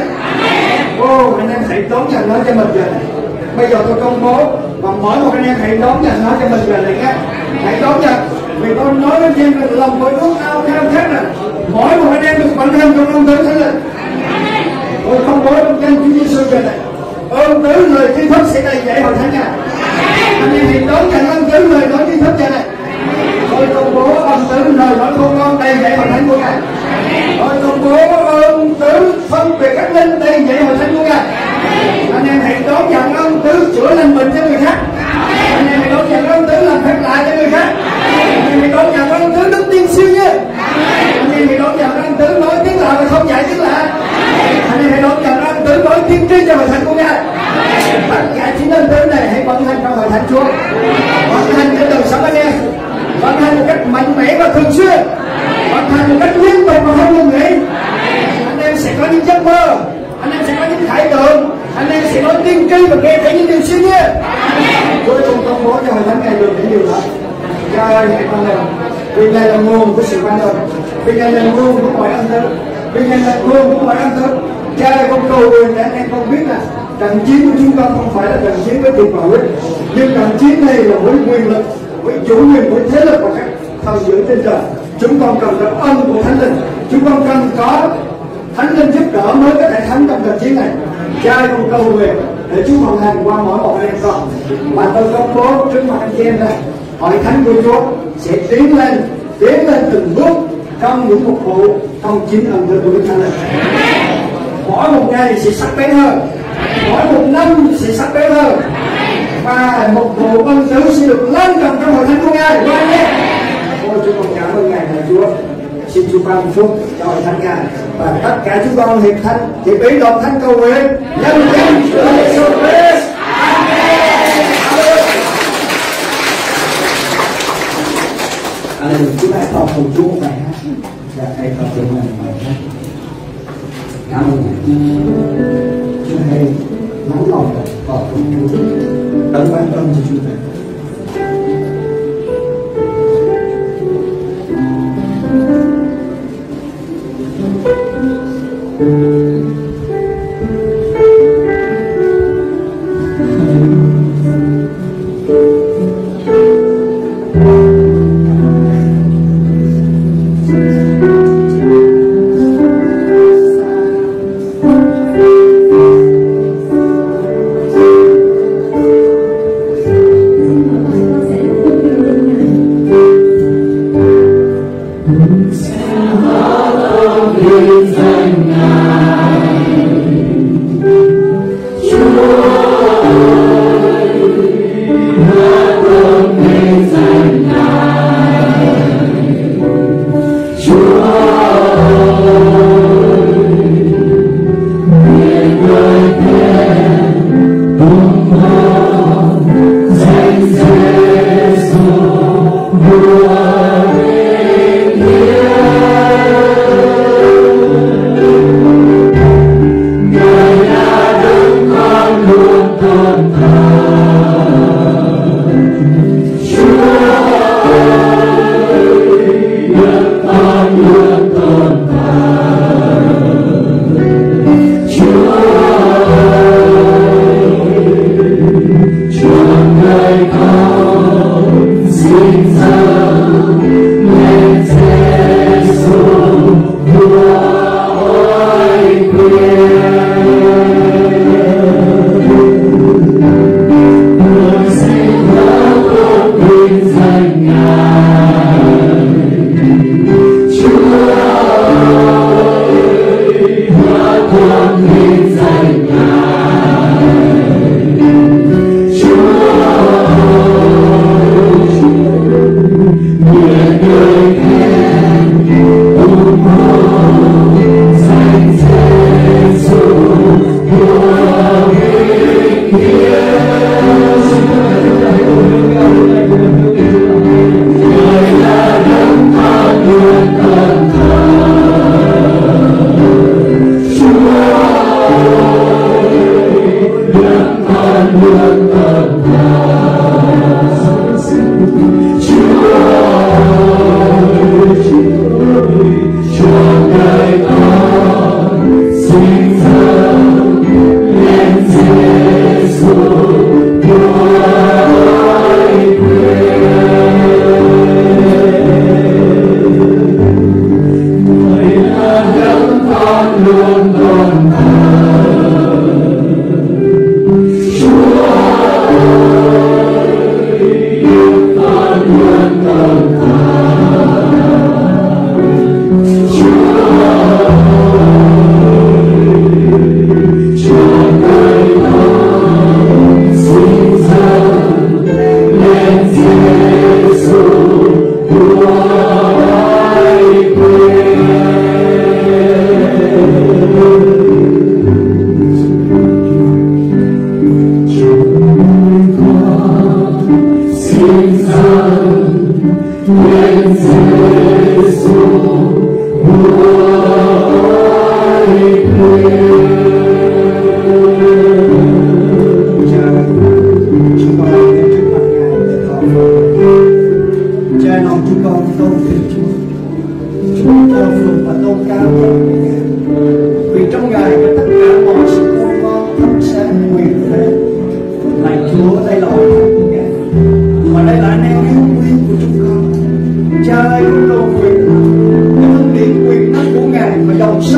Ô, anh em hãy đón nhận nó cho mình giờ này. Bây giờ tôi công bố và mỗi một anh em hãy đón nhận nó cho mình giờ này nhé. Hãy đón nhận, vì tôi nói với anh em là lòng tôi ước ao theo khác là mỗi một anh em được vận hành trong ân tứ Thánh Linh. Tôi công bố trong danh Chúa Giêsu giờ này, ơn tứ lời tri thức sẽ đầy dạy hội thánh Ngài. Anh em hãy đón nhận ơn tứ lời nói tri thức giờ này. Tôi công bố ơn tứ lời nói khôn ngoan đầy dạy hội thánh của Ngài. Tôi công bố ơn tứ phân biệt các linh đầy dạy hội thánh của Ngài. Anh em hãy đón nhận ơn tứ chữa lành bệnh cho người khác. Anh em hãy đón nhận ơn tứ làm phép lạ cho người khác. Anh em hãy đón nhận ơn tứ đức tiên siêu nhé. Anh em hãy đón nhận ơn tứ nói tiếng lạ và không dạy tiếng lạ. Anh em hãy đón nhận ơn tứ nói tiên tri cho hội thánh của Ngài. Tất cả chính ơn tứ này hãy vận hành trong hội thánh Chúa, vận hành trên đời sống anh em, vận hành một cách mạnh mẽ và thường xuyên, vận hành một cách liên tục và không ngừng nghỉ. Anh em sẽ có những giấc mơ, anh em sẽ có những khải tượng, anh em sẽ nói tiên tri và nghe thấy những điều siêu nhiên. Tôi cùng công bố cho hội thánh Ngài được những điều đó. Cha ơi, hãy ban ơn, vì Ngài là nguồn của sự ban ơn, vì Ngài là nguồn của mọi ân tứ, vì Ngài là nguồn của mọi ân tứ. Cha ơi, con cầu nguyện để anh em con biết là trận chiến của chúng con không phải là trận chiến với tiền và huyết, nhưng trận chiến này là với quyền lực, với chủ quyền, với thế lực và các thần dữ trên trời. Chúng con cần có ân của Thánh Linh, chúng con cần có Thánh Linh giúp đỡ mới có thể thắng trong trận chiến này. Cha ơi, con cầu nguyện để Chúa vận hành qua mỗi một anh em con. Và tôi công bố trước mặt anh chị em đây, hội thánh của Chúa sẽ tiến lên từng bước trong những mục vụ trong chính ân tứ của Đức Thánh Linh. Mỗi một ngày sẽ sắc bén hơn, mỗi một năm sẽ sắc bén hơn, và một vụ ân tứ sẽ được lan rộng trong hội thánh của Ngài. Ôi, chúng con cảm ơn Ngài là Chúa. Xin Chúa ban phúc cho hội thánh Ngài và tất cả chúng con hiệp thánh thì bị đồng thánh cầu nguyện nhân danh Chúa Giêsu Christ. Amen. Amen. Chúng ta thọ cùng Chúa một bài hát. Dạ, hãy thọ cùng mình bài hát. Cảm ơn Ngài. Chúa hãy lắng lòng thọ cùng Chúa. Đấng ban ơn cho chúng ta.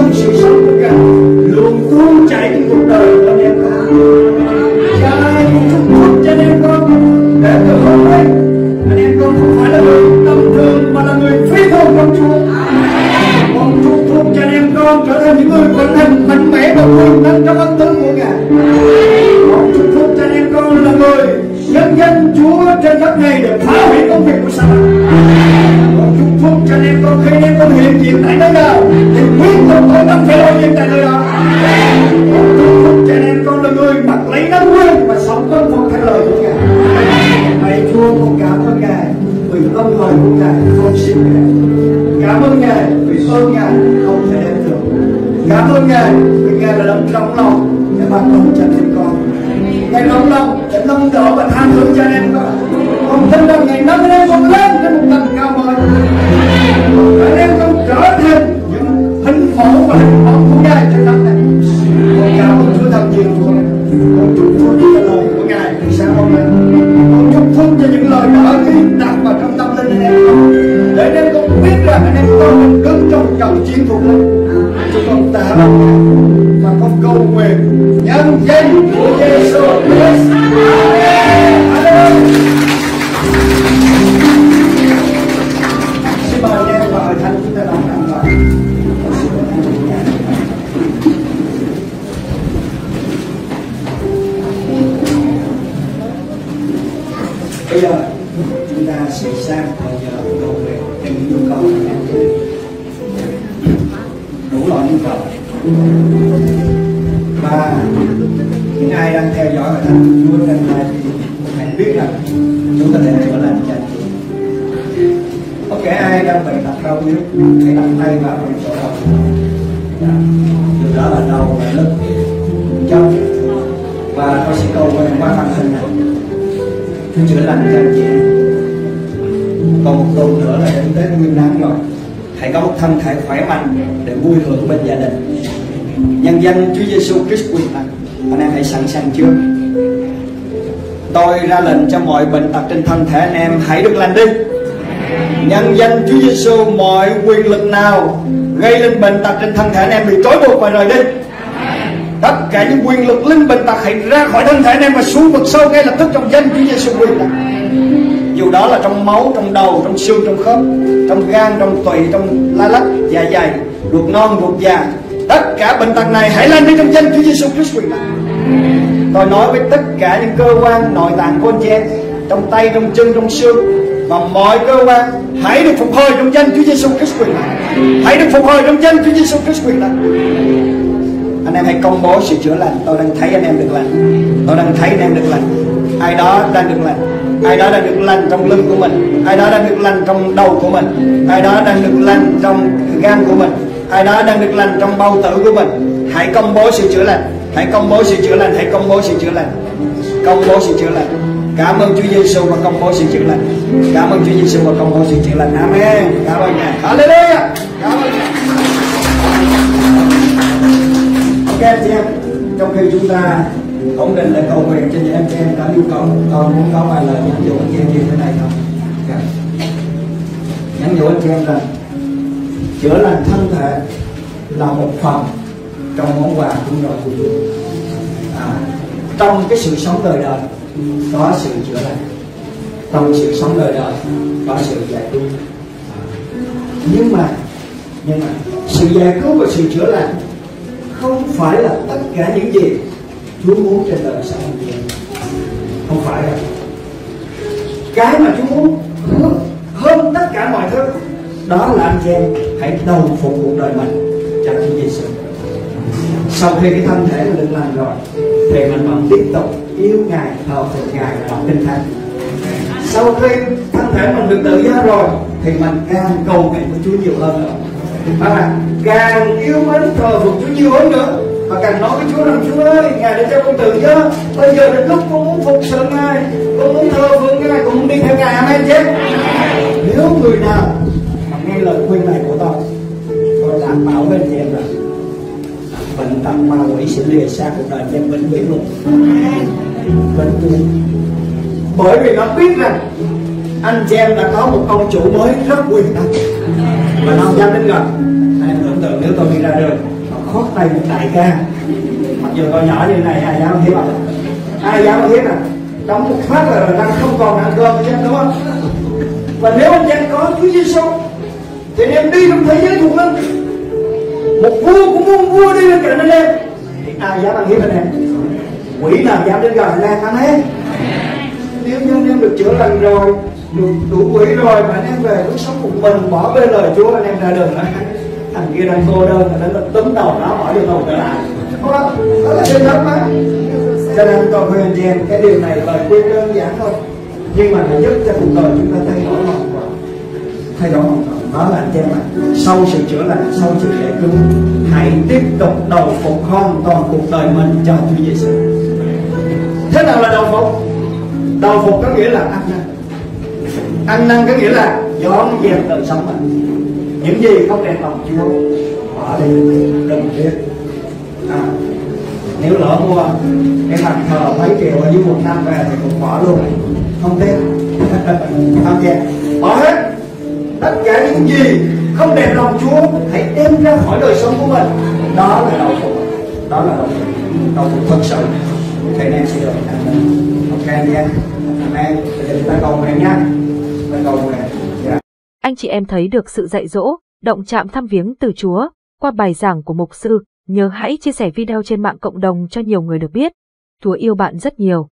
trong sự sống của Ngài luôn tuôn chảy trong cuộc đời của anh em con. Cha chúc phúc cho anh em con để từ hôm nay anh em con không phải là người tầm thường mà là người phi thường trong Chúa. Con chúc phúc cho anh em con trở thành những người vận hành mạnh mẽ và quyền năng trong ân tứ của Ngài. Con chúc phúc cho anh em con là người nhân danh Chúa trên đất này để phá hủy công việc của Satan. Con chúc phúc cho anh em con khi anh em con hiện diện tại nơi nào thì nguyên tục tội tâm phải lộ diện tại nơi đó. Con chúc phúc cho anh em con là người mặc lấy nắm quyền và sống tuân phục theo lời của Ngài. Hãy Chúa, con cảm ơn Ngài vì ân huệ của Ngài không xin Ngài. Cảm ơn Ngài vì ơn Ngài không thể đếm được. Cảm ơn Ngài vì Ngài là đấng rộng lòng để ban ơn cho anh em con. Ngài rộng lòng để nâng đỡ và tha thứ cho anh em con. Con tin rằng Ngài nâng anh em con lên trên một tầm cao mới. Anh em con trở thành những hình mẫu và hình mẫu của Ngài trên đất này. Con cảm ơn Chúa thật nhiều Chúa. Con chúc phúc cho lời của Ngài từ sáng hôm nay. Con chúc phúc cho những lời đã ghi đặt vào trong tâm linh anh em con, để anh em con biết rằng anh em con mình đứng trong trận chiến thuộc linh. Chúng con tạ ơn Ngài và con cầu nguyện nhân danh của Giêsu Christ. Amen. Xin mời anh em và hội thánh chúng ta đồng hành vào. Bây giờ chúng ta sẽ sang thời giờ cầu nguyện cho những nhu cầu của anh em. Đủ loại nhu cầu. Và những ai đang theo dõi hội thánh Chúa trên live hãy biết rằng chúng ta sẽ chữa lành cho anh chị. Bất kể ai đang bị tật đau yếu, hãy đặt tay vào những chỗ đau. Điều đó là đau và lưng, chân. Và tôi sẽ cầu nguyện qua màn hình này. Chúa chữa lành cho anh chị. Còn một tuần nữa là đến Tết Nguyên Đán rồi. Hãy có một thân thể khỏe mạnh để vui hưởng bên gia đình. Nhân danh Chúa Giêsu Christ quyền năng, anh em hãy sẵn sàng chưa? Tôi ra lệnh cho mọi bệnh tật trên thân thể anh em hãy được lành đi. Nhân danh Chúa Giêsu, mọi quyền lực nào gây lên bệnh tật trên thân thể anh em bị trói buộc và rời đi. Tất cả những quyền lực linh bệnh tật hãy ra khỏi thân thể anh em và xuống vực sâu ngay lập tức trong danh Chúa Giêsu quyền năng. Dù đó là trong máu, trong đầu, trong xương, trong khớp, trong gan, trong tụy, trong lá lách, dạ dày, ruột non, ruột già, tất cả bệnh tật này hãy lên đi trong danh Chúa Giêsu Christ quyền năng. Tôi nói với tất cả những cơ quan nội tạng của anh chị em, trong tay, trong chân, trong xương và mọi cơ quan hãy được phục hồi trong danh Chúa Giêsu Christ quyền năng. Hãy được phục hồi trong danh Chúa Giêsu Christ quyền năng. Anh em hãy công bố sự chữa lành. Tôi đang thấy anh em được lành. Tôi đang thấy anh em được lành. Ai đó đang được lành. Ai đó đang được lành trong lưng của mình. Ai đó đang được lành trong đầu của mình. Ai đó đang được lành trong gan của mình. Ai đó đang được lành trong bao tử của mình. Hãy công bố sự chữa lành. Hãy công bố sự chữa lành. Hãy công bố sự chữa lành. Công bố sự chữa lành. Cảm ơn Chúa Giêsu và công bố sự chữa lành. Cảm ơn Chúa Giêsu và công bố sự chữa lành. Amen. Cảm ơn Ngài. Hallelujah. Cảm ơn Ngài. Ok anh chị em, trong khi chúng ta ổn định lại cầu nguyện cho những em chị em có nhu cầu, tôi muốn có vài lời nhắn nhủ anh chị em như thế này không? Nhắn nhủ anh chị em rằng chữa lành thân thể là một phần trong món quà của người của Chúa. Trong cái sự sống đời đời có sự chữa lành, trong sự sống đời đời có sự giải cứu. Nhưng mà sự giải cứu và sự chữa lành không phải là tất cả những gì Chúa muốn trên đời sống anh chị em. Không phải đâu. Cái mà Chúa muốn hơn tất cả mọi thứ đó là anh chị em hãy đầu phục cuộc đời mình cho Chúa Giêsu. Sau khi cái thân thể mình được lành rồi thì mình vẫn tiếp tục yêu Ngài, thờ phượng Ngài và đọc Kinh Thánh. Sau khi thân thể mình được tự do rồi thì mình càng cầu nguyện của Chúa nhiều hơn nữa. Càng yêu mến thờ phượng Chúa nhiều hơn nữa, và càng nói với Chúa rằng Chúa ơi, Ngài đã cho con tự do, bây giờ đến lúc con muốn phục sự Ngài, con muốn thờ phượng Ngài, con muốn đi theo Ngài. Amen chứ? Nếu người nào mà nghe lời khuyên này của tôi đảm bảo với anh chị em rằng bệnh tật ma quỷ sẽ lìa xa cuộc đời cho em vĩnh viễn luôn. Vĩnh viễn. Bởi vì nó biết rằng anh chị em đã có một ông chủ mới rất quyền năng và nó dám đến gần. Anh em tưởng tượng nếu tôi đi ra đường khoác tay một đại ca, mặc dù con nhỏ như này ai dám hiếp không? Ai dám hiếp à? Đóng một phát là đang không còn ăn cơm chứ, đúng không? Và nếu anh em có Chúa Giêsu thì anh em đi trong thế giới thuộc linh, một vua cũng muốn vua đi bên cạnh anh em, thì ai dám ăn hiếp anh em? Quỷ nào dám đến gần anh em? Amen. Nếu như anh em được chữa lành rồi, được đủ quỷ rồi mà anh em về lúc sống một mình, bỏ bê lời Chúa, anh em ra đường đó, thằng kia đang cô đơn mà nó túm đầu nó bỏ vô tù trở lại, đúng không? Đó là điều đó mà. Cho nên tôi khuyên anh em cái điều này lời khuyên đơn giản thôi, nhưng mà nó giúp cho cuộc đời chúng ta thay đổi hoàn toàn. Thay đổi hoàn toàn. Đó là anh em ạ. Sau sự chữa lành, sau sự giải cứu, hãy tiếp tục đầu phục hoàn toàn cuộc đời mình cho Chúa Giêsu. Thế nào là đầu phục? Đầu phục có nghĩa là ăn năn. Ăn năn có nghĩa là dọn dẹp đời sống mình. Những gì không đẹp lòng Chúa bỏ đi, đừng biết. Nếu lỡ mua cái bàn thờ mấy triệu ở dưới quận 5 về thì cũng bỏ luôn, không tiếc. Không tiếc, bỏ hết. Tất cả những gì không đẹp lòng Chúa hãy đem ra khỏi đời sống của mình. Đó là đầu phục. Đó là đầu phục thật sự. Thì anh em sẽ được ăn năn. Ok anh em. Amen. Bây giờ chúng ta cầu nguyện nhá. Ta cầu nguyện. Yeah. Anh chị em thấy được sự dạy dỗ, động chạm thăm viếng từ Chúa qua bài giảng của mục sư, nhớ hãy chia sẻ video trên mạng cộng đồng cho nhiều người được biết. Chúa yêu bạn rất nhiều.